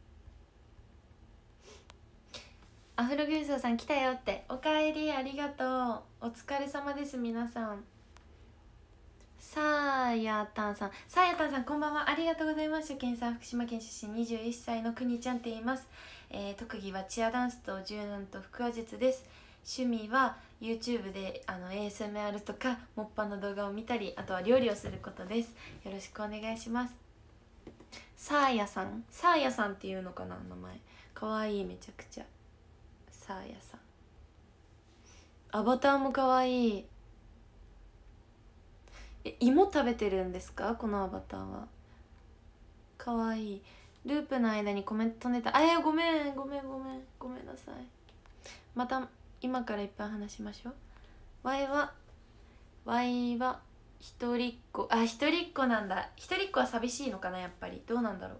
アフログーソーさん来たよって。おかえり、ありがとう。お疲れ様です皆さん。さあやたんさん、さあやたんさんこんばんは。ありがとうございます。初見さん、福島県出身にじゅういっさいのくにちゃんって言います。えー、特技はチアダンスと柔軟と腹話術です。趣味は YouTube であの エーエスエムアール とかモッパンの動画を見たり、あとは料理をすることです。よろしくお願いします。さあやさん、さあやさんっていうのかな、名前かわいい、めちゃくちゃ。さあやさん、アバターもかわいい。え、芋食べてるんですか、このアバターは。かわいい。ループの間にコメント飛んでた。あ、えー、ごめんごめんごめんごめんなさい。また今からいっぱい話しましょう。ワイはワイは一人っ子。あ、一人っ子なんだ。一人っ子は寂しいのかな、やっぱり。どうなんだろう。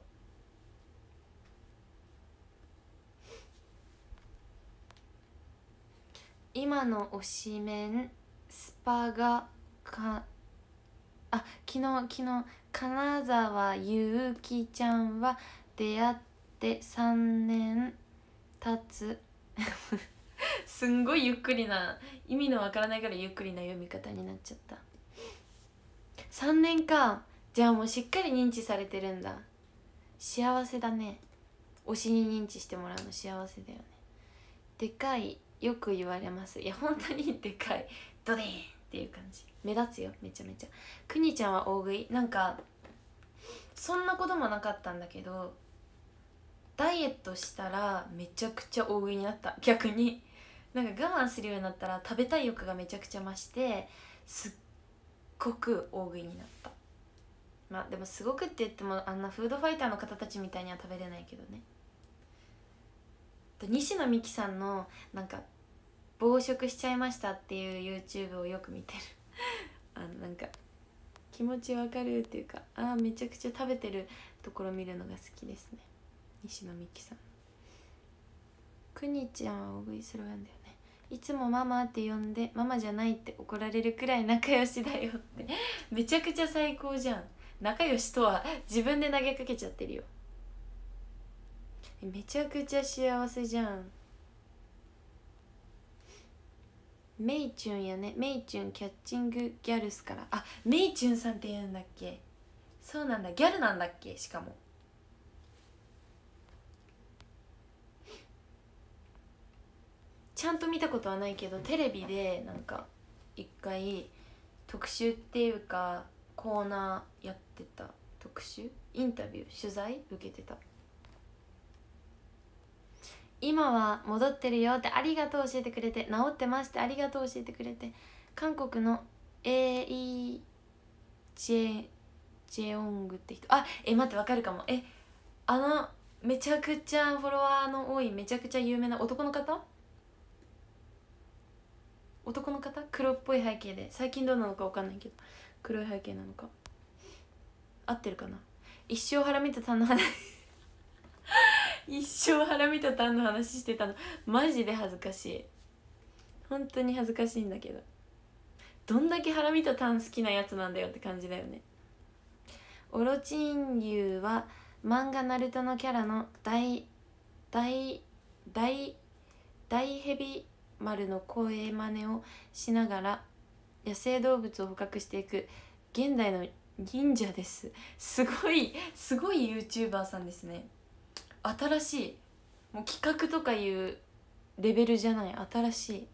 今の推しメンスパがかあ、昨日昨日金沢ゆうきちゃんは出会ってさんねん経つすんごいゆっくりな、意味のわからないからゆっくりな読み方になっちゃった。さんねんか。じゃあもうしっかり認知されてるんだ。幸せだね。推しに認知してもらうの幸せだよね。でかい、よく言われます。いや本当にでかい、ドデーンっていう感じ、目立つよめちゃめちゃ。くにちゃんは大食い？なんかそんなこともなかったんだけど、ダイエットしたらめちゃくちゃ大食いになった。逆になんか我慢するようになったら食べたい欲がめちゃくちゃ増して、すっごく大食いになった。まあでもすごくって言ってもあんなフードファイターの方たちみたいには食べれないけどね。西野美紀さんのなんか暴食しちゃいましたっていう YouTube をよく見てるあのなんか気持ちわかるっていうか、あーめちゃくちゃ食べてるところ見るのが好きですね、西野美紀さん。くにちゃんは大食いするんだよね。いつもママって呼んでママじゃないって怒られるくらい仲良しだよってめちゃくちゃ最高じゃん。仲良しとは自分で投げかけちゃってるよ。めちゃくちゃ幸せじゃん。メイチュンやね。メイチュンキャッチングギャルスから。あ、メイチュンさんって言うんだっけ。そうなんだ、ギャルなんだっけ。しかもちゃんと見たことはないけど、テレビでなんか一回特集っていうかコーナーやってた。特集インタビュー取材受けてた。今は戻ってるよって、ありがとう教えてくれて。治ってますって、ありがとう教えてくれて。韓国の エーイージェジェオングって人。あ、え待って、わかるかも。えあのめちゃくちゃフォロワーの多いめちゃくちゃ有名な男の方男の方黒っぽい背景で、最近どうなのかわかんないけど黒い背景なのか合ってるかな。一生ハラミとタンの話一生ハラミとタンの話してたのマジで恥ずかしい。本当に恥ずかしいんだけど、どんだけハラミとタン好きなやつなんだよって感じだよね。オロチンユは漫画ナルトのキャラの大大大大ヘビ丸の声真似をしながら野生動物を捕獲していく現代の忍者です。すごいすごい YouTuber さんですね。新しい、もう企画とかいうレベルじゃない、新しい。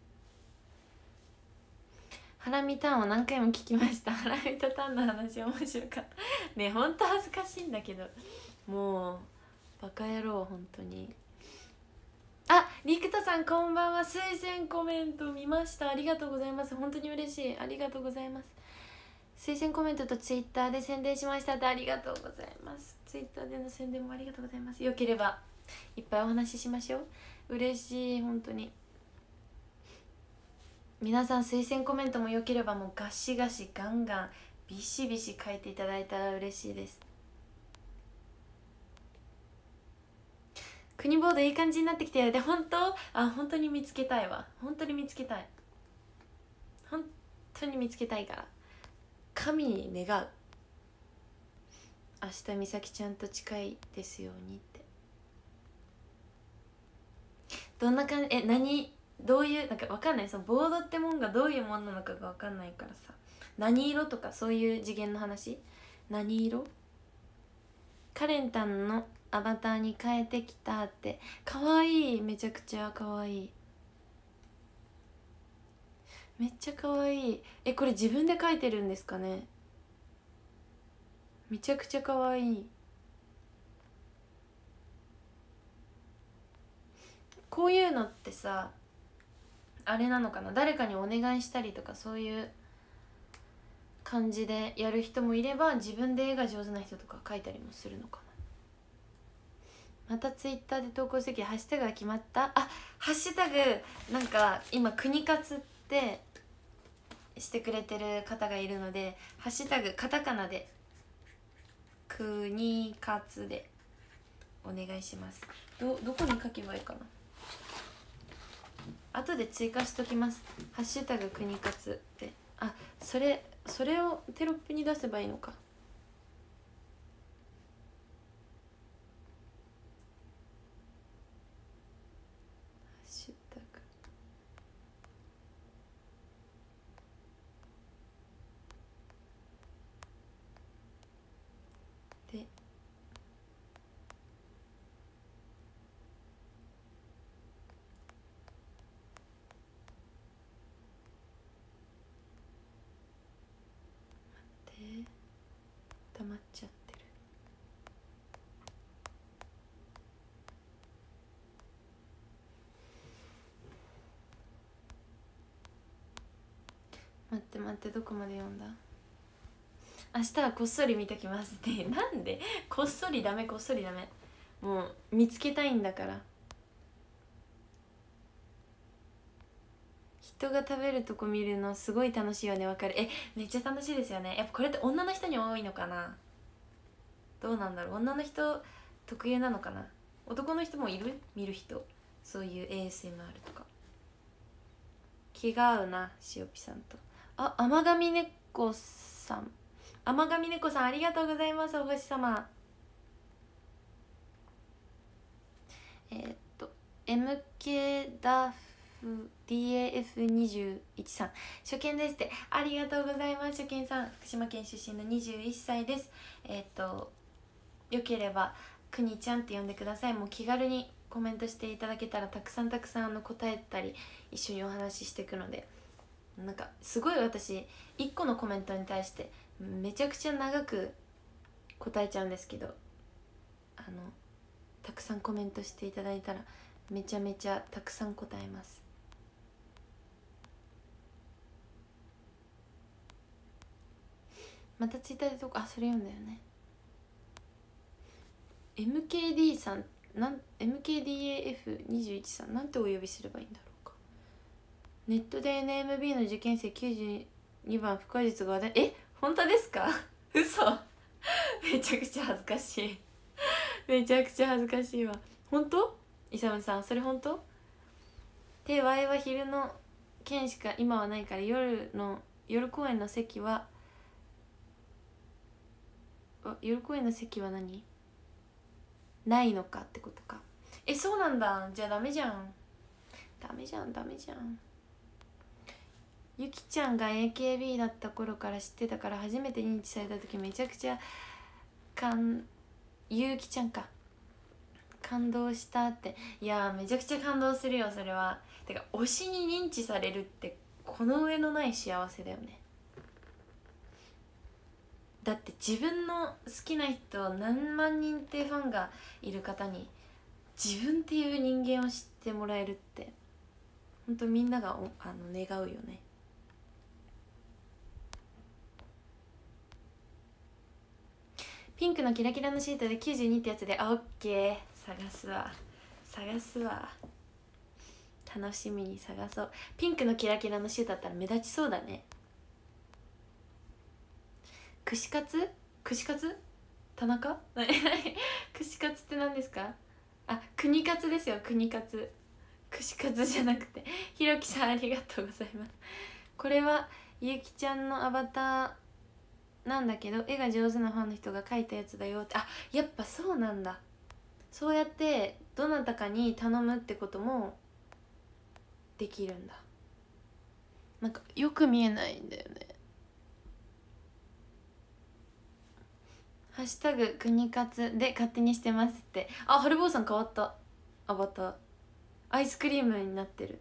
ハラミタンを何回も聞きました。ハラミとタンの話面白かったね。ほんと恥ずかしいんだけど、もうバカ野郎本当に。あ、リクタさんこんばんは。推薦コメント見ました、ありがとうございます。本当に嬉しい、ありがとうございます。推薦コメントとツイッターで宣伝しましたって、ありがとうございます。ツイッターでの宣伝もありがとうございます。よければいっぱいお話ししましょう。嬉しい本当に。皆さん推薦コメントもよければもうガシガシガンガンビシビシ書いていただいたら嬉しいです。国ボードいい感じになってきたよ。で本当あ本当に見つけたいわ。本当に見つけたい。本当に見つけたいから神に願う。明日美咲ちゃんと近いですようにって。どんな感じ、え何どういうなんかわかんない、そのボードってもんがどういうもんなのかがわかんないからさ。何色とかそういう次元の話。何色。カレンタンのアバターに変えてきたって。かわいい、めちゃくちゃかわいい、めっちゃかわいい。えこれ自分で描いてるんですかね。めちゃくちゃかわいい。こういうのってさあれなのかな、誰かにお願いしたりとかそういう感じでやる人もいれば、自分で絵が上手な人とか描いたりもするのかな。またツイッターで投稿する時ハッシュタグが決まった。あ、ハッシュタグなんか今国活ってしてくれてる方がいるので、ハッシュタグカタカナで国活でお願いします。どどこに書けばいいかな。後で追加しときます。ハッシュタグ国活って。あ、それそれをテロップに出せばいいのか。ハッシュタグでで溜まっちゃってる。待って待って、どこまで読んだ。明日はこっそり見ときますってなんでこっそりダメ、こっそりダメ、もう見つけたいんだから。人が食べるとこ見るのすごい楽しいよね。わかる。え、めっちゃ楽しいですよね。やっぱこれって女の人に多いのかな。どうなんだろう、女の人特有なのかな。男の人もいる、見る人、そういう エーエスエムアール とか。気が合うな、塩ピさんと。あ、甘神猫さん、甘神猫さんありがとうございます。お星様。えー、っと エムケー ダフ ディーエーエフにじゅういち さん、初見ですって。ありがとうございます。初見さん、福島県出身のにじゅういっさいです。えー、っとよければくにちゃんって呼んでください。もう気軽にコメントしていただけたらたくさんたくさんあの答えたり一緒にお話ししていくので、なんかすごい私いっこのコメントに対してめちゃくちゃ長く答えちゃうんですけど、あのたくさんコメントしていただいたらめちゃめちゃたくさん答えます。またツイッターでとこ、あ、それ読んだよね。 エムケーディー さんなん エムケーディーエーエフにじゅういち さん、なんてお呼びすればいいんだろうか。ネットで エヌエムビー の受験生きゅうじゅうにばん不可実が話題。え、本当ですか嘘めちゃくちゃ恥ずかしいめちゃくちゃ恥ずかしいわ。本当？イサムさんそれ本当？で、ワイは昼の券しか今はないから、夜の夜公演の席は夜公演の席は何ないのかってことか。え、そうなんだ。じゃあダメじゃんダメじゃんダメじゃん。ゆきちゃんが エーケービー だった頃から知ってたから、初めて認知された時めちゃくちゃ感ゆうきちゃんか感動したって。いやーめちゃくちゃ感動するよそれは。てか推しに認知されるってこの上のない幸せだよね。だって自分の好きな人何万人ってファンがいる方に自分っていう人間を知ってもらえるってほんとみんながあの願うよね。ピンクのキラキラのシートできゅうじゅうにってやつで、あ、オッケー、探すわ探すわ楽しみに探そう。ピンクのキラキラのシートだったら目立ちそうだね。串カツ串カツ田中串カツって何ですか。あ、国カツですよ、国カツ。串カツじゃなくて。ひろきさんありがとうございます。これはゆきちゃんのアバターなんだけど、絵が上手なファンの人が描いたやつだよって。あ、やっぱそうなんだ。そうやってどなたかに頼むってこともできるんだ。なんかよく見えないんだよね。ハッシュタグ国活で勝手にしてますって。あ、はるぼうさん変わったアバター。アイスクリームになってる。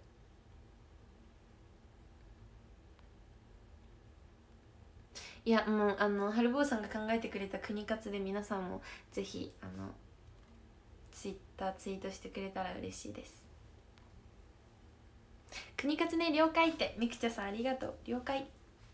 いやもうあのはるぼうさんが考えてくれた国活で皆さんもぜひあのツイッターツイートしてくれたら嬉しいです。国活ね、了解って。みくちゃさんありがとう。了解。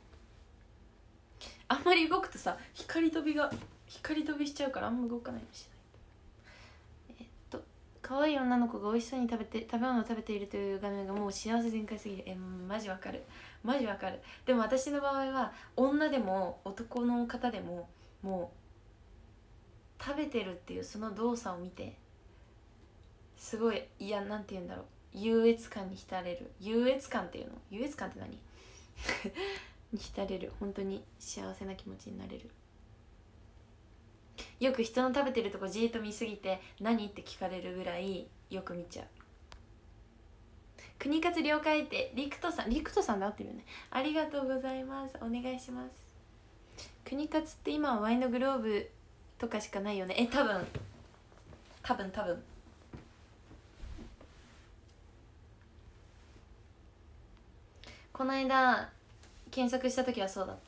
あんまり動くとさ光飛びが光飛びしちゃうからあんま動かないようにしないと。えっと可愛い女の子が美味しそうに食べて食べ物を食べているという画面がもう幸せ全開すぎる。えマジわかるマジわかる。でも私の場合は女でも男の方でももう食べてるっていうその動作を見てすごい、いやなんて言うんだろう、優越感に浸れる。優越感っていうの優越感って何に浸れる。本当に幸せな気持ちになれる。よく人の食べてるとこじーっと見すぎて何って聞かれるぐらいよく見ちゃう。国勝了解ってリクトさん、リクトさんで合ってるよね。ありがとうございます。お願いします。国勝って今はワインのグローブとかしかないよね。え、多分多分多分この間検索した時はそうだった。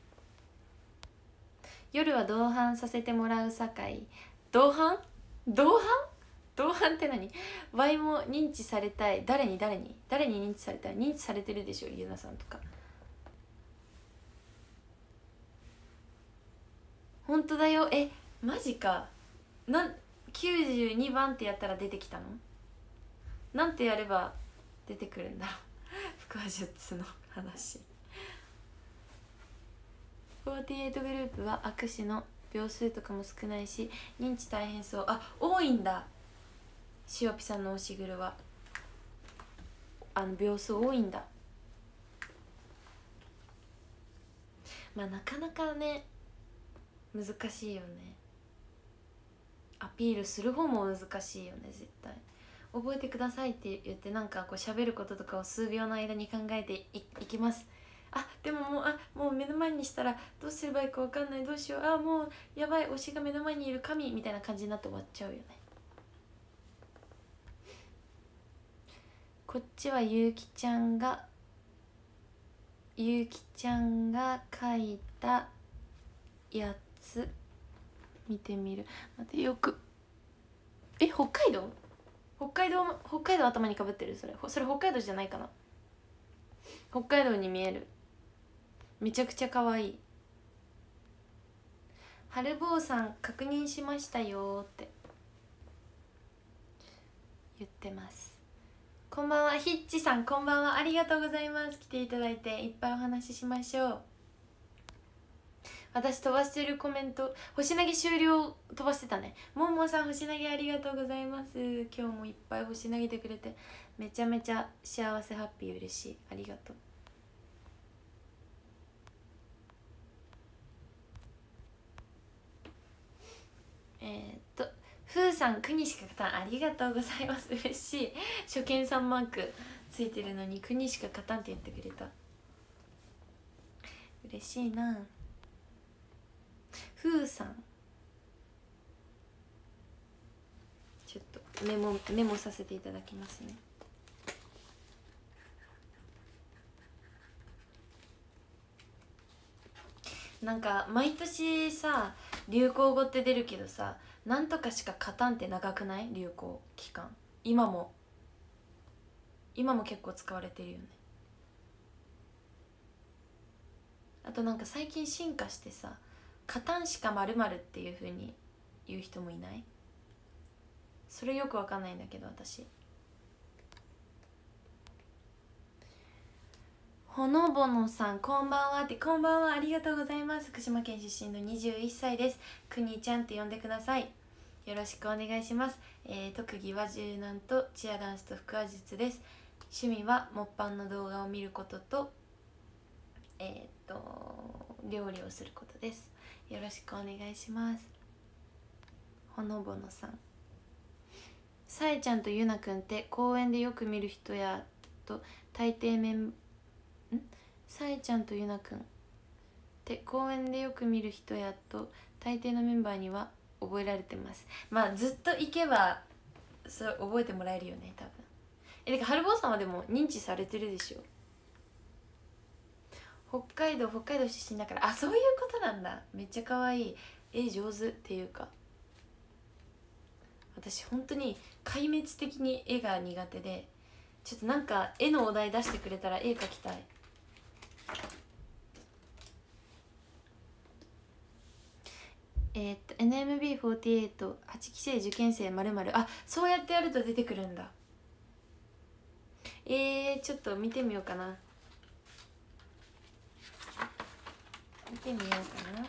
夜は同伴させてもらうさかい。同伴同伴同伴って何？ワイも認知されたい。誰に誰に誰に認知されたい？認知されてるでしょ、ゆなさんとか。本当だよ。え、マジか。なんきゅうじゅうにばんってやったら出てきたの？なんてやれば出てくるんだろう。腹話術の話。フォーティーエイトグループは握手の秒数とかも少ないし認知大変そう。あ、多いんだ。塩ピさんの押し黒はあの秒数多いんだ。まあなかなかね難しいよね。アピールする方も難しいよね。絶対覚えてくださいって言ってなんかこう喋ることとかを数秒の間に考えて い, いきます。あ、でももうあもう目の前にしたらどうすればいいか分かんない、どうしよう、あもうやばい、推しが目の前にいる神みたいな感じになって終わっちゃうよね。こっちはゆうきちゃんがゆうきちゃんが書いたやつ見てみる。待ってよく。え、北海道北海道北海道頭にかぶってる。それそれ北海道じゃないかな。北海道に見える。めちゃくちゃ可愛い。春坊さん確認しましたよって言ってます。こんばんは。ヒッチさんこんばんは。ありがとうございます。来ていただいていっぱいお話ししましょう。私飛ばしてるコメント、星投げ終了飛ばしてたね。もんもさん星投げありがとうございます。今日もいっぱい星投げてくれてめちゃめちゃ幸せハッピー嬉しい。ありがとう。えー、っとふうさん国しか勝たんありがとうございます。嬉しい。初見さんマークついてるのに国しか勝たんって言ってくれた。嬉しいな。ふうさんちょっとメモメモさせていただきますね。なんか毎年さ流行語って出るけどさ、なんとかしか勝たんって長くない？流行期間今も今も結構使われてるよね。あとなんか最近進化してさ、勝たんしか〇〇っていう風に言う人もいない？それよくわかんないんだけど私。ほのぼのさんこんばんはって。こんばんは、ありがとうございます。福島県出身のにじゅういっさいです。くにちゃんって呼んでください。よろしくお願いします。えー、特技は柔軟とチアダンスと腹話術です。趣味はもっぱんの動画を見ることとえー、っと料理をすることです。よろしくお願いします。ほのぼのさん、さえちゃんとゆなくんって公園でよく見る人やと大抵メンんさえちゃんとゆなくんって公園でよく見る人やと大抵のメンバーには覚えられてます。まあずっと行けばそれ覚えてもらえるよね多分。えてか春坊さんはでも認知されてるでしょ。北海道北海道出身だから。あ、そういうことなんだ。めっちゃ可愛い。絵上手っていうか、私本当に壊滅的に絵が苦手で、ちょっとなんか絵のお題出してくれたら絵描きたい。えー、っと エヌエムビーフォーティーエイト はちきせい受験生〇〇、あ、そうやってやると出てくるんだ。えー、ちょっと見てみようかな。見てみようかな。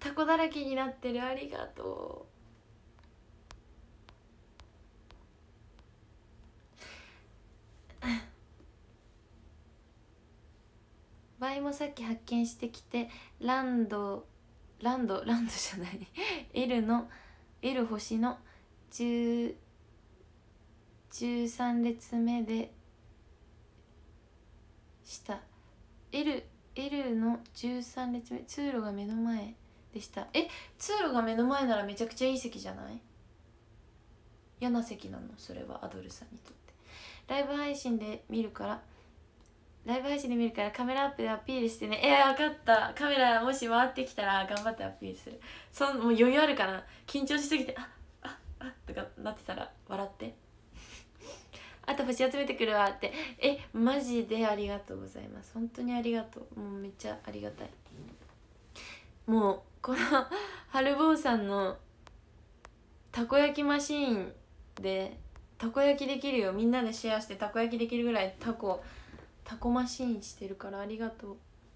タコだらけになってる、ありがとう。バイもさっき発見してきて、ランドランドランドじゃない L の L 星のじゅう、じゅうさん列目でした。 L, L のじゅうさん列目、通路が目の前でした。え、通路が目の前ならめちゃくちゃいい席じゃない？嫌な席なのそれは、アドルさんにとって。ライブ配信で見るからライブ配信で見るからカメラアップでアピールしてね。えー、分かった。カメラもし回ってきたら頑張ってアピールする。そんもう余裕あるかな。緊張しすぎてあああとかなってたら笑ってあと星集めてくるわって。え、マジでありがとうございます。本当にありがとう。もうめっちゃありがたい。もうこの春坊さんのたこ焼きマシーンでたこ焼きできるよ。みんなでシェアしてたこ焼きできるぐらいタコタコマシーンしてるから、ありがとう。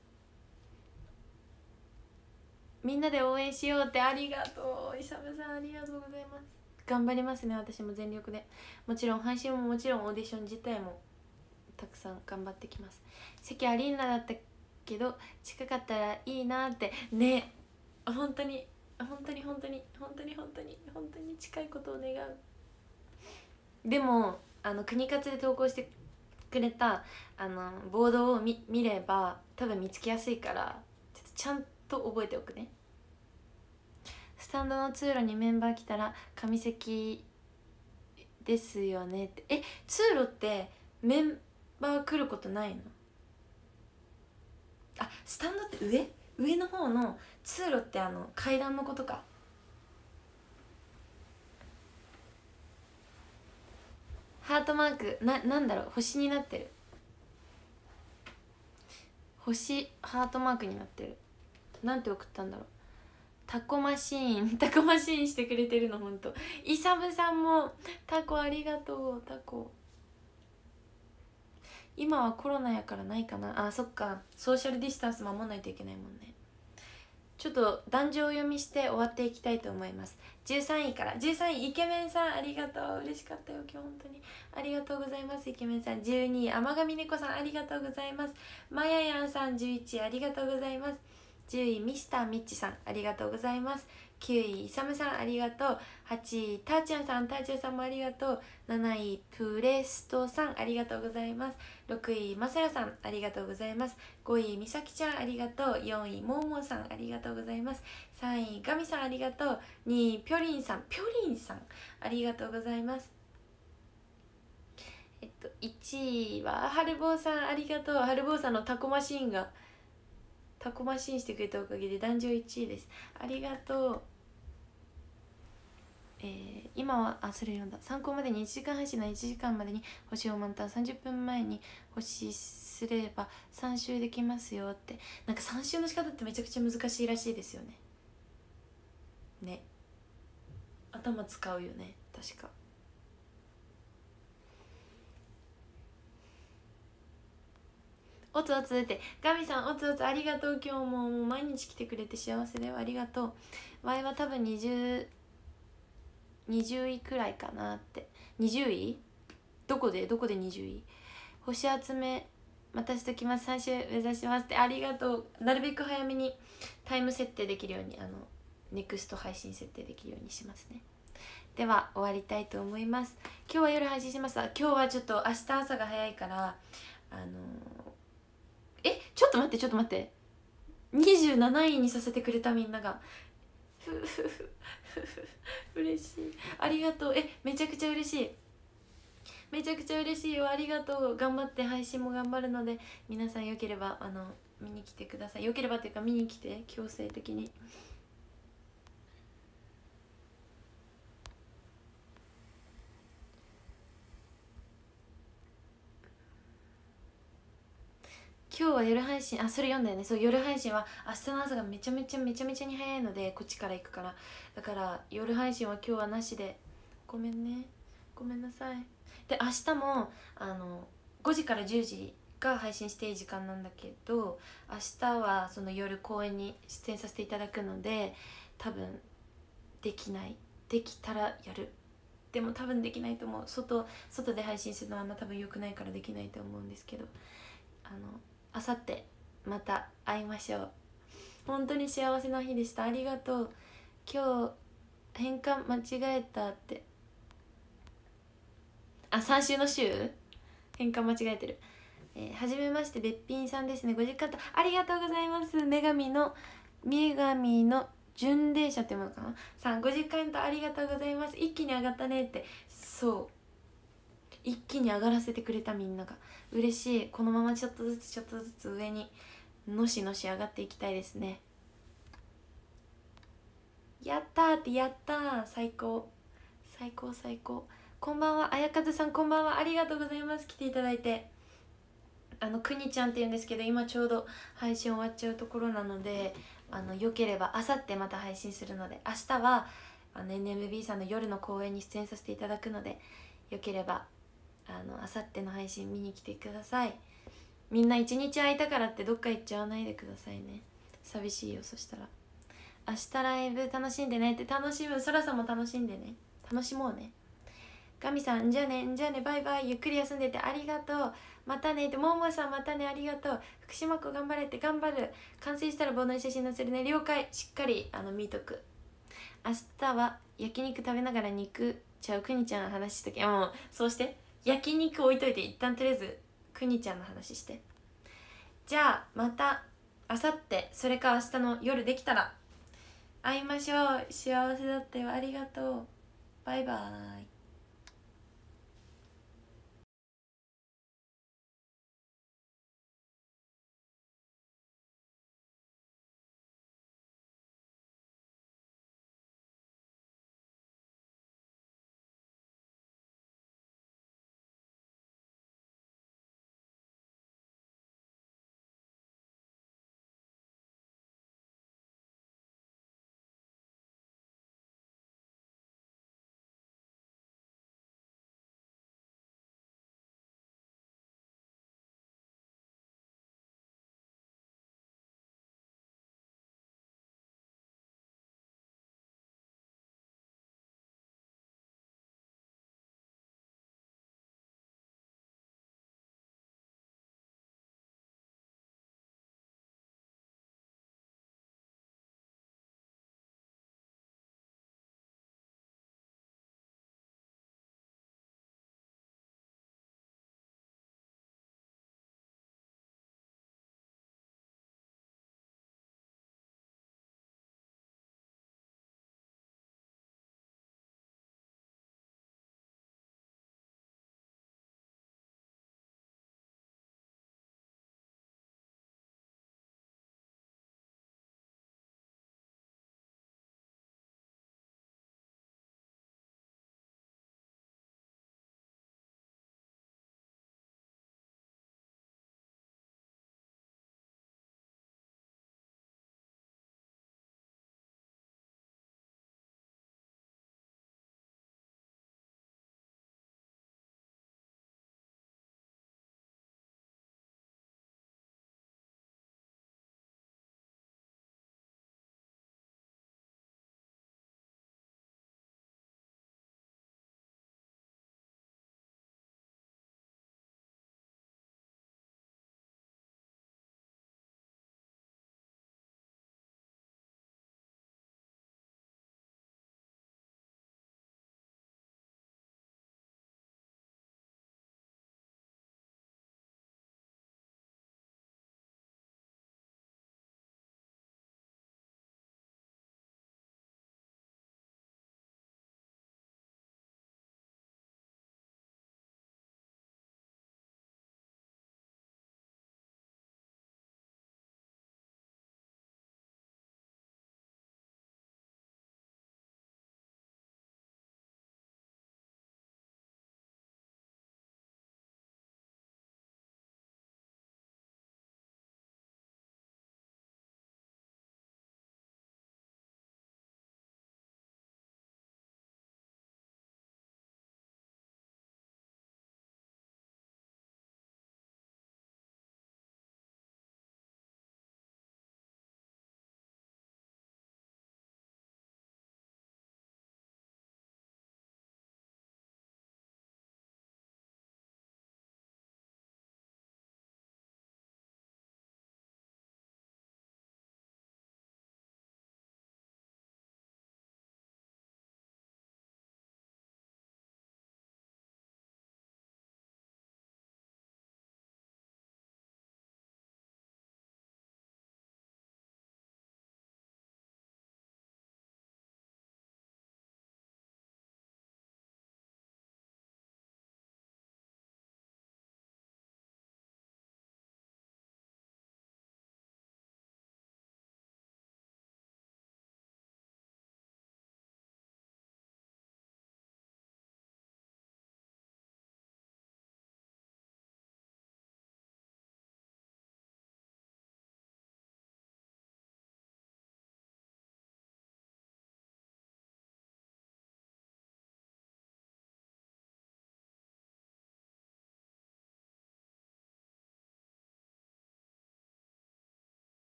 みんなで応援しようって、ありがとう。イサムさんありがとうございます。頑張りますね、私も全力で。もちろん配信ももちろんオーディション自体もたくさん頑張ってきます。席アリーナだったけど近かったらいいなってね。本当に本当に本当に本当に本当に本当に近いことを願う。でもあの国活で投稿してくれたあのボードを 見, 見れば多分見つけやすいから、ちょっとちゃんと覚えておくね。スタンドの通路にメンバー来たら上席ですよねって。え、通路ってメンバー来ることないの？あ、スタンドって上上の方の通路ってあの階段のことか。ハートマークな、なんだろう、星になってる。星ハートマークになってる。なんて送ったんだろう。タコマシーンタコマシーンしてくれてるの。ほんとイサムさんもタコありがとう。タコ今はコロナやからないかな。あ、そっか、ソーシャルディスタンス守らないといけないもんね。ちょっと壇上読みして終わっていきたいと思います。じゅうさんいからじゅうさんいイケメンさんありがとう。嬉しかったよ今日本当にありがとうございます。イケメンさん。じゅうにい甘神猫さんありがとうございます。まややんさんじゅういちいありがとうございます。じゅういミスターミッチさんありがとうございます。きゅういイサムさんありがとう。はちいターチャンさん、ターチャンさんもありがとう。なないプレストさんありがとうございます。ろくいまさやさんありがとうございます。ごいみさきちゃんありがとう。よんいももさんありがとうございます。さんいガミさんありがとう。にいぴょりんさん、ぴょりんさんありがとうございます。えっといちいははるぼうさんありがとう。はるぼうさんのタコマシーンがタコマシーンしてくれたおかげで壇上いちいです。ありがとう。えー、今はあそれ読んだ。参考までにいちじかん配信のいちじかんまでに星を満タン、さんじゅっぷんまえに星すればさん周できますよって。なんかさん周の仕方ってめちゃくちゃ難しいらしいですよね。ね、頭使うよね確か。おつおつってガミさんおつおつありがとう。今日ももう毎日来てくれて幸せだよ。ありがとう。ワイは多分にじゅう、にじゅういくらいかなって。にじゅういどこでどこでにじゅうい星集めまたしときます。さん週目指しますって。ありがとう。なるべく早めにタイム設定できるようにあのネクスト配信設定できるようにしますね。では終わりたいと思います。今日は夜配信します。今日はちょっと明日朝が早いからあのー、えちょっと待ってちょっと待ってにじゅうなないにさせてくれたみんながふふふふ嬉しい。ありがとう。えめちゃくちゃ嬉しい。めちゃくちゃ嬉しいよ。ありがとう。頑張って配信も頑張るので皆さんよければあの見に来てください。よければっていうか見に来て、強制的に。今日は夜配信、あそれ読んだよね。そう夜配信は明日の朝がめちゃめちゃめちゃめちゃに早いので、こっちから行くから。だから夜配信は今日はなしでごめんね、ごめんなさい。で明日もあのごじからじゅうじが配信していい時間なんだけど、明日はその夜公演に出演させていただくので、多分できない、できたらやる、でも多分できないと思う。外外で配信するのはあんま多分良くないからできないと思うんですけど、あのあさってまた会いましょう。本当に幸せな日でした。ありがとう。今日変換間違えたって、あ、さん週の週変換間違えてる。えー、はじめまして、べっぴんさんですね。ご実家とありがとうございます。女神の女神の巡礼者っていうものかなさん、ご実家とありがとうございます。一気に上がったねって。そう、一気に上がらせてくれた。みんなが嬉しい。このままちょっとずつちょっとずつ上にのしのし上がっていきたいですね。やったーって、やったー、最高最高最高。こんばんは、あやかずさん、こんばんは。ありがとうございます。来ていただいて。あのくにちゃんっていうんですけど、今ちょうど配信終わっちゃうところなので、あのよければあさってまた配信するので、明日はあの エヌエムビー さんの夜の公演に出演させていただくので、よければあのあさっての配信見に来てください。みんな一日空いたからってどっか行っちゃわないでくださいね。寂しいよ。そしたら明日ライブ楽しんでねって。楽しむ。そらさんも楽しんでね。楽しもうね。ガミさん、じゃあね、じゃあね、バイバイ。ゆっくり休んでてありがとう。またねって。ももさん、またね、ありがとう。福島っ子頑張れって。頑張る。完成したら棒の写真載せるね。了解。しっかりあの見とく。明日は焼肉食べながら肉ちゃうくにちゃんの話しとけ。もうそうして。焼肉置いといて、一旦とりあえずくにちゃんの話して。じゃあまたあさって、それか明日の夜できたら会いましょう。幸せだったよ。ありがとう。バイバーイ。